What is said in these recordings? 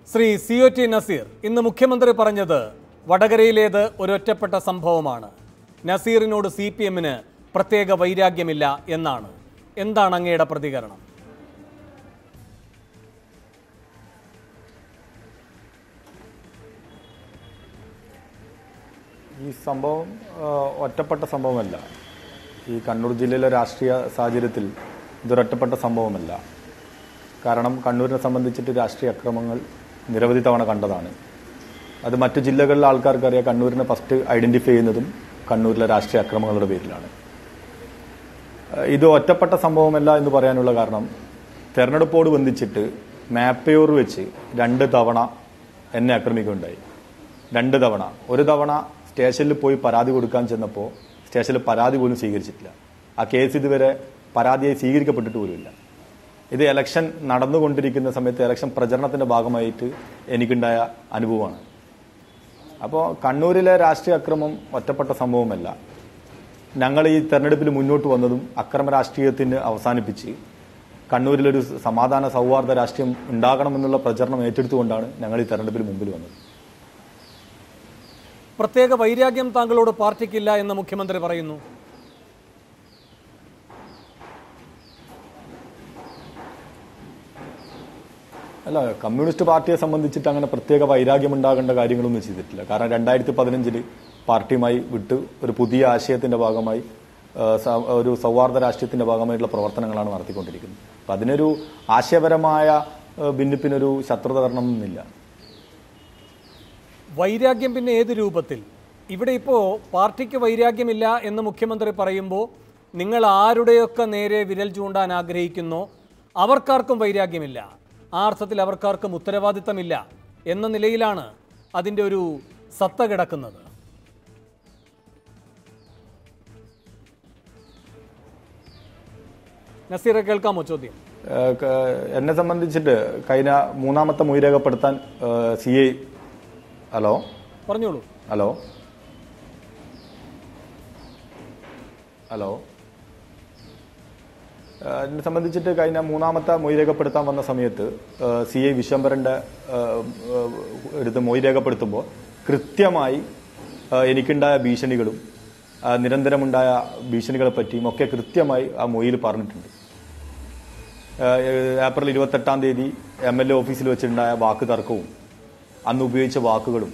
Shri COT Naseer ഇന്ന് മുഖ്യമന്ത്രി പറഞ്ഞത് വടകരയിലേത് ഒരൊറ്റപ്പെട്ട സംഭവമാണ്. നസീറിനോട് CPM-ന് പ്രത്യേക വൈരാഗ്യമില്ല എന്നാണ്. എന്താണ് അങ്ങയുടെ പ്രതികരണം? ഈ സംഭവം ഒറ്റപ്പെട്ട സംഭവമല്ല. ഈ കണ്ണൂർ ജില്ലയിലെ രാഷ്ട്രീയ സാഹചര്യത്തിൽ ഇതൊരൊറ്റപ്പെട്ട സംഭവമല്ല. കാരണം കണ്ണൂരിനെ സംബന്ധിച്ചിട്ട് രാഷ്ട്രീയ അക്രമങ്ങൾ നിരവധി തവണ കണ്ടതാണ്. അത് മറ്റു ജില്ലകളിലെ ആൾക്കാർക്കറിയാം. കണ്ണൂരിനെ ഫസ്റ്റ് ഐഡന്റിഫൈ ചെയ്യുന്നതും കണ്ണൂരിലെ രാഷ്ട്രീയ അക്രമങ്ങളുടെ പേരിലാണ്. ഇത് ഒറ്റപ്പെട്ട സംഭവമല്ല എന്ന് പറയാനുള്ള കാരണം, തെരഞ്ഞെടുപ്പോട് ബന്ധിച്ചിട്ട് മാപ്പയൂർ വെച്ച് 2 തവണ എന്നെ ആക്രമിക്കുകയുണ്ടായി. 2 തവണ. ഒരു തവണ സ്റ്റേഷനിൽ പോയി പരാതി കൊടുക്കാൻ ചെന്നപ്പോൾ സ്റ്റേഷനിൽ പരാതി പോലും സ്വീകരിച്ചിട്ടില്ല. ആ കേസ് ഇതുവരെ പരാതിയായി സ്വീകരിക്കപ്പെട്ടിട്ട് പോലുമില്ല. ഇത് ഇലക്ഷൻ നടന്നുകൊണ്ടിരിക്കുന്ന സമയത്ത് ഇലക്ഷൻ പ്രചരണത്തിന്റെ ഭാഗമായിട്ട് എനിക്കുണ്ടായ അനുഭവമാണ്. അപ്പോൾ കണ്ണൂരിലെ രാഷ്ട്രീയ അക്രമം ഒറ്റപ്പെട്ട സംഭവമല്ല. ഞങ്ങൾ ഈ തെരഞ്ഞെടുപ്പിൽ മുന്നോട്ട് വന്നതും അക്രമ രാഷ്ട്രീയത്തിന് അവസാനിപ്പിച്ച് കണ്ണൂരിലൊരു സമാധാന സൗഹാർദ്ദ രാഷ്ട്രീയം ഉണ്ടാകണമെന്നുള്ള പ്രചരണം ഏറ്റെടുത്തുകൊണ്ടാണ് ഞങ്ങൾ ഈ തെരഞ്ഞെടുപ്പിൽ മുമ്പിൽ വന്നത്. പ്രത്യേക വൈരാഗ്യം താങ്കളോട് പാർട്ടിക്കില്ല എന്ന് മുഖ്യമന്ത്രി പറയുന്നു. അല്ല, കമ്മ്യൂണിസ്റ്റ് പാർട്ടിയെ സംബന്ധിച്ചിട്ട് അങ്ങനെ പ്രത്യേക വൈരാഗ്യം ഉണ്ടാകേണ്ട കാര്യങ്ങളൊന്നും ചെയ്തിട്ടില്ല. കാരണം 2015 പാർട്ടിയുമായി വിട്ട് ഒരു പുതിയ ആശയത്തിന്റെ ഭാഗമായി ഒരു സൗഹാർദ്ദ രാഷ്ട്രീയത്തിന്റെ ഭാഗമായിട്ടുള്ള പ്രവർത്തനങ്ങളാണ് നടത്തിക്കൊണ്ടിരിക്കുന്നത്. അപ്പം അതിനൊരു ആശയപരമായ ഭിന്നിപ്പിനൊരു ശത്രുത വരണമെന്നില്ല. വൈരാഗ്യം പിന്നെ ഏത് രൂപത്തിൽ? ഇവിടെ ഇപ്പോൾ പാർട്ടിക്ക് വൈരാഗ്യമില്ല എന്ന് മുഖ്യമന്ത്രി പറയുമ്പോൾ നിങ്ങൾ ആരുടെയൊക്കെ നേരെ വിരൽ ചൂണ്ടാൻ ആഗ്രഹിക്കുന്നോ അവർക്കാർക്കും വൈരാഗ്യമില്ല. ആ അർത്ഥത്തിൽ അവർക്കാർക്കും ഉത്തരവാദിത്തമില്ല എന്ന നിലയിലാണ് അതിൻ്റെ ഒരു സത്ത കിടക്കുന്നത്. നസീറെ, കേൾക്കാമോ ചോദ്യം? എന്നെ സംബന്ധിച്ചിട്ട് കഴിഞ്ഞ 3ാമത്തെ മൊഴി രേഖപ്പെടുത്താൻ CI ഹലോ പറഞ്ഞോളൂ. ഹലോ ഹലോ എന്നെ സംബന്ധിച്ചിട്ട് കഴിഞ്ഞ 3ാമത്തെ മൊഴി രേഖപ്പെടുത്താൻ വന്ന സമയത്ത് CI വിശ്വംഭരന്റെ അടുത്ത് മൊഴി രേഖപ്പെടുത്തുമ്പോൾ കൃത്യമായി എനിക്കുണ്ടായ ഭീഷണികളും നിരന്തരമുണ്ടായ ഭീഷണികളെ പറ്റിയും ഒക്കെ കൃത്യമായി ആ മൊഴിയിൽ പറഞ്ഞിട്ടുണ്ട്. ഏപ്രിൽ 28-ാം തീയതി MLA ഓഫീസിൽ വെച്ചിട്ടുണ്ടായ വാക്ക് തർക്കവും അന്ന് ഉപയോഗിച്ച വാക്കുകളും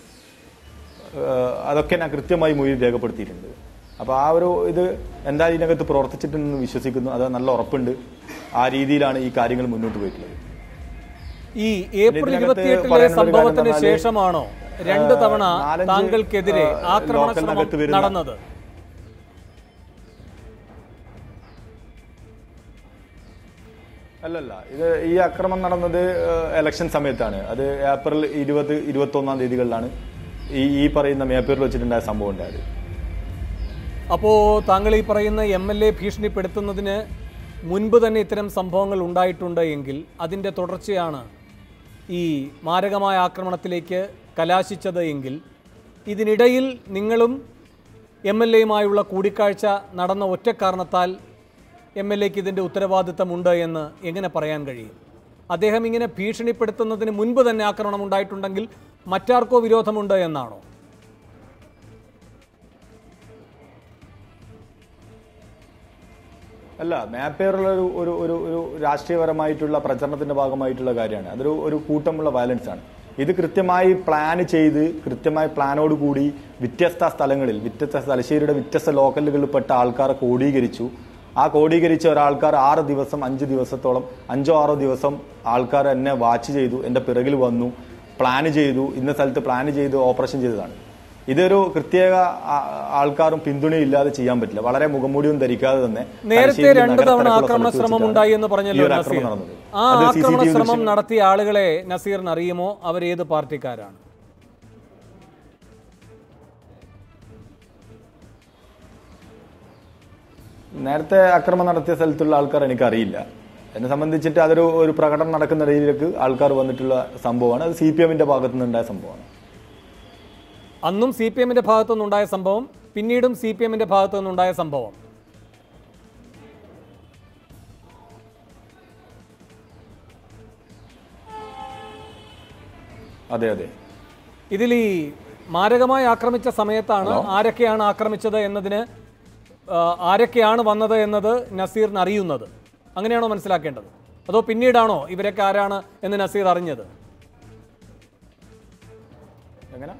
അതൊക്കെ ഞാൻ കൃത്യമായി മൊഴിയിൽ രേഖപ്പെടുത്തിയിട്ടുണ്ട്. അപ്പോൾ ആ ഒരു ഇത് എന്തായാലും ഇതിനകത്ത് പ്രവർത്തിച്ചിട്ടുണ്ടെന്ന് വിശ്വസിക്കുന്നു. അത് നല്ല ഉറപ്പുണ്ട്. ആ രീതിയിലാണ് ഈ കാര്യങ്ങൾ മുന്നോട്ട് പോയിട്ടുള്ളത്. ഈ ഏപ്രിൽ 28 സംഭവത്തിന് ശേഷമാണോ 2 തവണ താങ്കൾക്കെതിരെ ആക്രമണ ശ്രമം നടന്നത്? അല്ലല്ല, ഇത് ഈ ആക്രമണം നടന്നത് ഇലക്ഷൻ സമയത്താണ്. അത് ഏപ്രിൽ 20-21 തീയതികളിലാണ് ഈ പറയുന്ന മേപ്പൂരിൽ വെച്ചിട്ടുണ്ടായ സംഭവം ഉണ്ടായത്. അപ്പോൾ താങ്കൾ ഈ പറയുന്ന MLA ഭീഷണിപ്പെടുത്തുന്നതിന് മുൻപ് തന്നെ ഇത്തരം സംഭവങ്ങൾ ഉണ്ടായിട്ടുണ്ട് എങ്കിൽ അതിൻ്റെ തുടർച്ചയാണ് ഈ മാരകമായ ആക്രമണത്തിലേക്ക് കലാശിച്ചത് എങ്കിൽ ഇതിനിടയിൽ നിങ്ങളും MLA-യുമായുള്ള കൂടിക്കാഴ്ച നടന്ന ഒറ്റ കാരണത്താൽ MLA-ക്ക് ഇതിൻ്റെ ഉത്തരവാദിത്തമുണ്ട് എന്ന് എങ്ങനെ പറയാൻ കഴിയും? അദ്ദേഹം ഇങ്ങനെ ഭീഷണിപ്പെടുത്തുന്നതിന് മുൻപ് തന്നെ ആക്രമണം ഉണ്ടായിട്ടുണ്ടെങ്കിൽ മറ്റാർക്കോ വിരോധമുണ്ട് എന്നാണോ? അല്ല, മാപ്പേറുള്ള ഒരു രാഷ്ട്രീയപരമായിട്ടുള്ള പ്രചരണത്തിന്റെ ഭാഗമായിട്ടുള്ള കാര്യമാണ്. അതൊരു കൂട്ടമുള്ള വയലൻസ് ആണ്. ഇത് കൃത്യമായി പ്ലാൻ ചെയ്ത് കൃത്യമായി പ്ലാനോടുകൂടി വ്യത്യസ്ത സ്ഥലങ്ങളിൽ തലശ്ശേരിയുടെ വ്യത്യസ്ത ലോക്കലുകളിൽ പെട്ട ആൾക്കാരെ കോടീകരിച്ചു. ആ കോടീകരിച്ച ഒരാൾക്കാർ 6 ദിവസം 5 ദിവസത്തോളം 5-6 ദിവസം ആൾക്കാർ എന്നെ വാച്ച് ചെയ്തു, എൻ്റെ പിറകിൽ വന്നു, പ്ലാൻ ചെയ്തു, ഇന്ന സ്ഥലത്ത് പ്ലാൻ ചെയ്ത് ഓപ്പറേഷൻ ചെയ്തതാണ്. ഇതൊരു പ്രത്യേക ആൾക്കാരും പിന്തുണയില്ലാതെ ചെയ്യാൻ പറ്റില്ല. വളരെ മുഖംമൂടിയും ധരിക്കാതെ തന്നെ നേരത്തെ 2 തവണ ആക്രമണ ശ്രമം ഉണ്ടായി എന്ന് പറഞ്ഞല്ലോ നസീർ. ആ ആക്രമണ ശ്രമം നടത്തിയ ആളുകളെ നസീറിന് അറിയുമോ? അവരേത് പാർട്ടിക്കാരാണ്? നേരത്തെ ആക്രമണം നടത്തിയ സ്ഥലത്തുള്ള ആൾക്കാർ എനിക്കറിയില്ല. എന്നെ സംബന്ധിച്ചിട്ട് അതൊരു പ്രകടനം നടക്കുന്ന രീതിയിലേക്ക് ആൾക്കാർ വന്നിട്ടുള്ള സംഭവമാണ്. അത് CPM-ന്റെ ഭാഗത്തു നിന്നുണ്ടായ സംഭവമാണ്. അന്നും CPM-ന്റെ ഭാഗത്തു നിന്നുണ്ടായ സംഭവം, പിന്നീടും CPM-ന്റെ ഭാഗത്തു നിന്നുണ്ടായ സംഭവം. അതെ അതെ. ഇതിൽ ഈ മാരകമായി ആക്രമിച്ച സമയത്താണ് ആരൊക്കെയാണ് ആക്രമിച്ചത് എന്നതിന് ആരൊക്കെയാണ് വന്നത് എന്നത് നസീറിന് അറിയുന്നത്. അങ്ങനെയാണോ മനസ്സിലാക്കേണ്ടത്? അതോ പിന്നീടാണോ ഇവരൊക്കെ ആരാണ് എന്ന് നസീർ അറിഞ്ഞത്? എങ്ങനെ?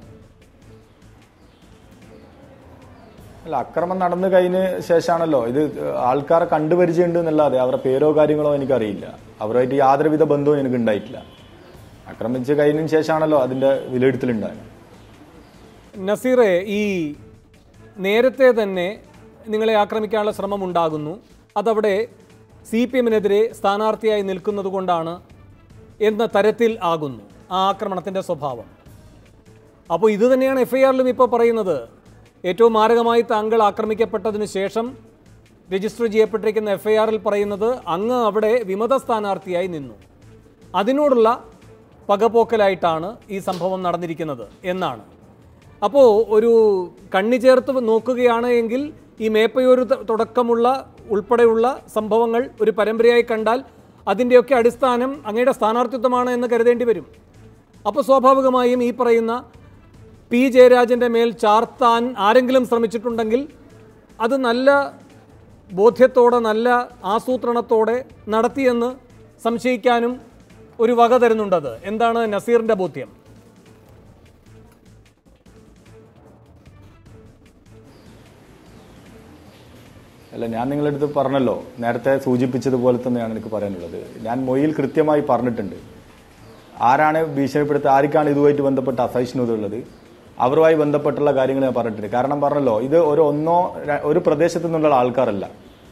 അല്ല, അക്രമം നടന്നു കഴിഞ്ഞ ശേഷമാണല്ലോ ഇത്. ആൾക്കാരെ കണ്ടുപരിചയമുണ്ട് എന്നല്ലാതെ അവരുടെ പേരോ കാര്യങ്ങളോ എനിക്കറിയില്ല. അവരുമായിട്ട് യാതൊരുവിധ ബന്ധവും എനിക്ക് ഉണ്ടായിട്ടില്ല. ആക്രമിച്ച് കഴിഞ്ഞതിന് ശേഷമാണല്ലോ അതിന്റെ വിലയിരുത്തലുണ്ടായത്. നസീറെ, ഈ നേരത്തെ തന്നെ നിങ്ങളെ ആക്രമിക്കാനുള്ള ശ്രമം ഉണ്ടാകുന്നു, അതവിടെ CPM-നെതിരെ സ്ഥാനാർത്ഥിയായി നിൽക്കുന്നത് കൊണ്ടാണ് എന്ന തരത്തിൽ ആകുന്നു ആ ആക്രമണത്തിൻ്റെ സ്വഭാവം. അപ്പോൾ ഇത് തന്നെയാണ് FIR-ലും ഇപ്പോൾ പറയുന്നത്. ഏറ്റവും മാരകമായി താങ്കൾ ആക്രമിക്കപ്പെട്ടതിന് ശേഷം രജിസ്റ്റർ ചെയ്യപ്പെട്ടിരിക്കുന്ന FIR-ൽ പറയുന്നത് അങ്ങ് അവിടെ വിമത സ്ഥാനാർത്ഥിയായി നിന്നു, അതിനോടുള്ള പകപോക്കലായിട്ടാണ് ഈ സംഭവം നടന്നിരിക്കുന്നത് എന്നാണ്. അപ്പോൾ ഒരു കണ്ണി ചേർത്ത് നോക്കുകയാണ് എങ്കിൽ ഈ മേപ്പയൂർ തുടക്കമുള്ള ഉൾപ്പെടെയുള്ള സംഭവങ്ങൾ ഒരു പരമ്പരയായി കണ്ടാൽ അതിൻ്റെയൊക്കെ അടിസ്ഥാനം അങ്ങയുടെ സ്ഥാനാർത്ഥിത്വമാണ് എന്ന് കരുതേണ്ടി വരും. അപ്പോൾ സ്വാഭാവികമായും ഈ പറയുന്ന P. ജയരാജൻ്റെ മേൽ ചാർത്താൻ ആരെങ്കിലും ശ്രമിച്ചിട്ടുണ്ടെങ്കിൽ അത് നല്ല ബോധ്യത്തോടെ നല്ല ആസൂത്രണത്തോടെ നടത്തിയെന്ന് സംശയിക്കാനും ഒരു വക തരുന്നുണ്ടത്. എന്താണ് നസീറിൻ്റെ ബോധ്യം? അല്ല, ഞാൻ നിങ്ങളുടെ അടുത്ത് പറഞ്ഞല്ലോ, നേരത്തെ സൂചിപ്പിച്ചതുപോലെ തന്നെയാണ് എനിക്ക് പറയാനുള്ളത്. ഞാൻ മൊഴിയിൽ കൃത്യമായി പറഞ്ഞിട്ടുണ്ട് ആരാണ് ഭീഷണിപ്പെടുത്തുക, ആർക്കാണ് ഇതുമായിട്ട് ബന്ധപ്പെട്ട അസഹിഷ്ണുത ഉള്ളത്, അവരുമായി ബന്ധപ്പെട്ടുള്ള കാര്യങ്ങൾ ഞാൻ പറഞ്ഞിട്ടുണ്ട്. കാരണം പറഞ്ഞല്ലോ, ഇത് ഒരു പ്രദേശത്തു നിന്നുള്ള ആൾക്കാരല്ല,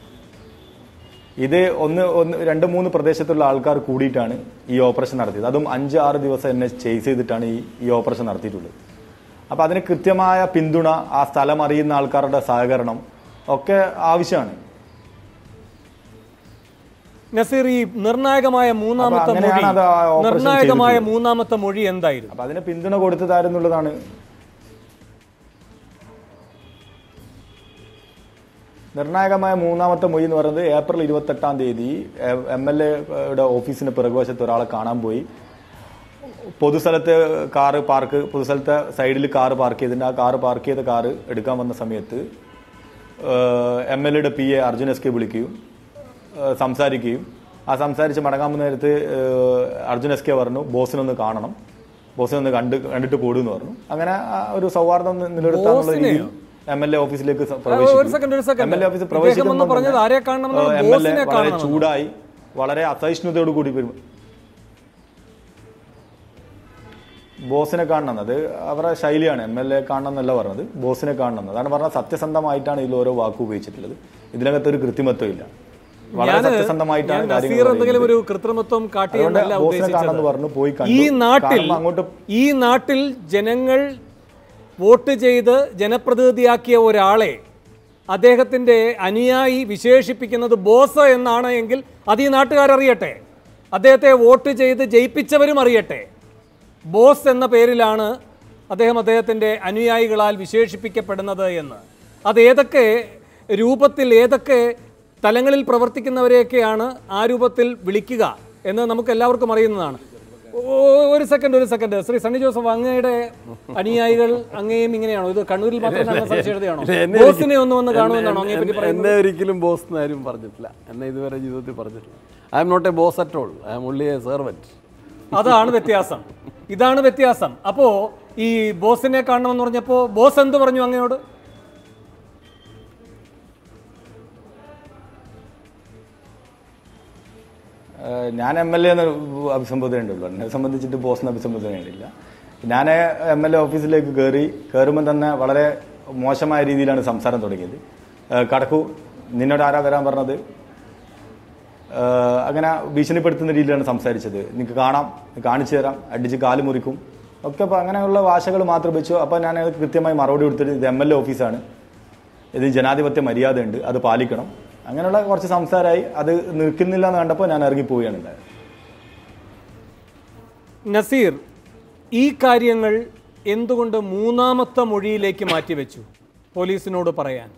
ഇത് 2-3 പ്രദേശത്തുള്ള ആൾക്കാർ കൂടിയിട്ടാണ് ഈ ഓപ്പറേഷൻ നടത്തിയത്. അതും 5-6 ദിവസം എന്നെ ചേസ് ചെയ്തിട്ടാണ് ഈ ഓപ്പറേഷൻ നടത്തിയിട്ടുള്ളത്. അപ്പം അതിന് കൃത്യമായ പിന്തുണ, ആ സ്ഥലം അറിയുന്ന ആൾക്കാരുടെ സഹകരണം ഒക്കെ ആവശ്യമാണ്. നസീർ, ഈ നിർണായകമായ മൂന്നാമത്തെ മൊഴി എന്തായിരുന്നു? അപ്പൊ അതിന് പിന്തുണ കൊടുത്തതാരെന്നുള്ളതാണ്. നിർണായകമായ മൂന്നാമത്തെ മൊഴി എന്ന് പറയുന്നത് ഏപ്രിൽ 28-ാം തീയതി MLA-യുടെ ഓഫീസിന് പിറകുവശത്ത് ഒരാളെ കാണാൻ പോയി. പൊതുസ്ഥലത്തെ സൈഡിൽ കാറ് പാർക്ക് ചെയ്തിട്ടുണ്ട്. ആ കാറ് പാർക്ക് ചെയ്ത കാറ് എടുക്കാൻ വന്ന സമയത്ത് MLA-യുടെ PA അർജുൻ SK വിളിക്കുകയും സംസാരിക്കുകയും ആ സംസാരിച്ച് മടങ്ങാൻ നേരത്ത് അർജുൻ SK പറഞ്ഞു ബോസിനൊന്ന് കാണണം, ബോസിനൊന്ന് കണ്ടിട്ട് പോടുമെന്ന് പറഞ്ഞു. അങ്ങനെ ഒരു സൗഹാർദ്ദം നിലനിർത്താനുള്ള രീതിയിൽ MLA ഓഫീസിലേക്ക് MLA ഓഫീസിൽ പ്രവേശിക്കുമ്പോൾ MLA വളരെ ചൂടായി വളരെ അസഹിഷ്ണുതയോട് കൂടി ബോസിനെ കാണണം. അത് അവരുടെ ശൈലിയാണ്. MLA കാണണം എന്നല്ല പറഞ്ഞത്, ബോസിനെ കാണണം. അതാണ് പറഞ്ഞത്. സത്യസന്ധമായിട്ടാണ് ഇതിൽ ഓരോ വാക്ക് ഉപയോഗിച്ചിട്ടുള്ളത്. ഇതിനകത്ത് ഒരു കൃത്രിമത്വം ഇല്ല. വളരെ സത്യസന്ധമായിട്ടാണ് ഈ നാട്ടിൽ ജനങ്ങൾ വോട്ട് ചെയ്ത് ജനപ്രതിനിധിയാക്കിയ ഒരാളെ അദ്ദേഹത്തിന്റെ അനുയായി വിശേഷിപ്പിക്കുന്നത് ബോസ് എന്നാണ് എങ്കിൽ അത് ഈ നാട്ടുകാരറിയട്ടെ, അദ്ദേഹത്തെ വോട്ട് ചെയ്ത് ജയിപ്പിച്ചവരും അറിയട്ടെ. ബോസ് എന്ന പേരിലാണ് അദ്ദേഹത്തിന്റെ അനുയായികളാൽ വിശേഷിപ്പിക്കപ്പെടുന്നത് എന്ന്. അത് ഏതൊക്കെ രൂപത്തിൽ ഏതൊക്കെ തലങ്ങളിൽ പ്രവർത്തിക്കുന്നവരെയൊക്കെയാണ് ആ രൂപത്തിൽ വിളിക്കുക എന്ന് നമുക്ക് എല്ലാവർക്കും അറിയുന്നതാണ്. ഒരു സെക്കൻഡ് ശ്രീ സണ്ണി ജോസഫ്, അങ്ങയുടെ അനുയായികൾ അങ്ങേയും ഇങ്ങനെയാണോ? ഇത് കണ്ണൂരിൽ മാത്രം സവിശേഷതയാണോ? ബോസിനെ ഒന്ന് കാണുമെന്നാണോ അങ്ങേ പറ്റി പറയുന്നത്? എന്നെ ഒരിക്കലും ബോസ് എന്നാരും പറഞ്ഞിട്ടില്ല, എന്നെ ഇതുവരെ ജീവിതത്തിൽ പറഞ്ഞിട്ടില്ല. I'm not a boss at all, I'm only a servant. അതാണ് വ്യത്യാസം, ഇതാണ് വ്യത്യാസം. അപ്പോ ഈ ബോസിനെ കാണണമെന്ന് പറഞ്ഞപ്പോ ബോസ് എന്ത് പറഞ്ഞു അങ്ങയോട്? ഞാൻ MLA എന്ന് അഭിസംബോധന ഉള്ളൂ, എന്നെ സംബന്ധിച്ചിട്ട് ബോസിന് അഭിസംബോധന ഉണ്ടില്ല. ഞാൻ MLA ഓഫീസിലേക്ക് കയറുമ്പോൾ തന്നെ വളരെ മോശമായ രീതിയിലാണ് സംസാരം തുടങ്ങിയത്. കടക്കൂ, നിന്നോട് ആരാ വരാൻ പറഞ്ഞത്, അങ്ങനെ ഭീഷണിപ്പെടുത്തുന്ന രീതിയിലാണ് സംസാരിച്ചത്. നിനക്ക് കാണാം, കാണിച്ചു തരാം, അടിച്ച് കാല് മുറിക്കും ഒക്കെ. അപ്പോൾ അങ്ങനെയുള്ള ഭാഷകൾ മാത്രം വെച്ചു. അപ്പോൾ ഞാൻ കൃത്യമായി മറുപടി കൊടുത്തിട്ട് ഇത് MLA ഓഫീസാണ്, ഇത് ജനാധിപത്യ മര്യാദ ഉണ്ട്, അത് പാലിക്കണം. അങ്ങനെയുള്ള കുറച്ച് സംസാരമായി. അത് നിൽക്കുന്നില്ല എന്ന് കണ്ടപ്പോൾ ഞാൻ ഇറങ്ങിപ്പോവുകയാണ് ഉണ്ടായത്. നസീർ, ഈ കാര്യങ്ങൾ എന്തുകൊണ്ട് മൂന്നാമത്തെ മൊഴിയിലേക്ക് മാറ്റിവെച്ചു പോലീസിനോട് പറയാൻ?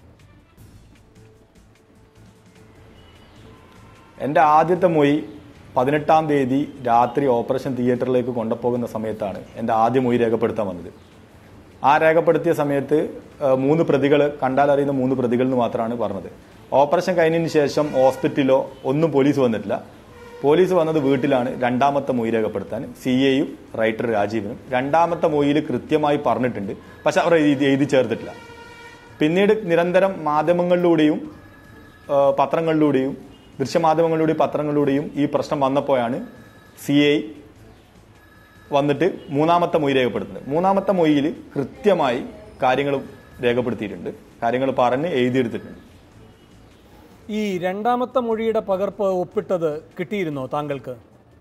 എൻ്റെ ആദ്യത്തെ മൊഴി 18-ാം തീയതി രാത്രി ഓപ്പറേഷൻ തിയേറ്ററിലേക്ക് കൊണ്ടുപോകുന്ന സമയത്താണ് എൻ്റെ ആദ്യ മൊഴി രേഖപ്പെടുത്താൻ വന്നത്. ആ രേഖപ്പെടുത്തിയ സമയത്ത് 3 പ്രതികൾ, കണ്ടാലറിയുന്ന 3 പ്രതികൾ എന്ന് മാത്രമാണ് പറഞ്ഞത്. ഓപ്പറേഷൻ കഴിഞ്ഞതിന് ശേഷം ഹോസ്പിറ്റലിലോ ഒന്നും പോലീസ് വന്നിട്ടില്ല. പോലീസ് വന്നത് വീട്ടിലാണ് 2ാമത്തെ മൊഴി രേഖപ്പെടുത്താൻ. CAയും റൈറ്റർ രാജീവനും 2ാമത്തെ മൊഴിയിൽ കൃത്യമായി പറഞ്ഞിട്ടുണ്ട്. പക്ഷെ അവർ എഴുതി ചേർത്തിട്ടില്ല. പിന്നീട് നിരന്തരം മാധ്യമങ്ങളിലൂടെയും പത്രങ്ങളിലൂടെയും ദൃശ്യമാധ്യമങ്ങളിലൂടെയും പത്രങ്ങളിലൂടെയും ഈ പ്രശ്നം വന്നപ്പോഴാണ് CA വന്നിട്ട് 3ാമത്തെ മൊഴി രേഖപ്പെടുത്തുന്നത്. 3ാമത്തെ മൊഴിയിൽ കൃത്യമായി കാര്യങ്ങൾ രേഖപ്പെടുത്തിയിട്ടുണ്ട്, കാര്യങ്ങൾ പറഞ്ഞ് എഴുതിയെടുത്തിട്ടുണ്ട്. ഈ 2ാമത്തെ മൊഴിയുടെ പകർപ്പ് ഒപ്പിട്ടത് കിട്ടിയിരുന്നോ താങ്കൾക്ക്?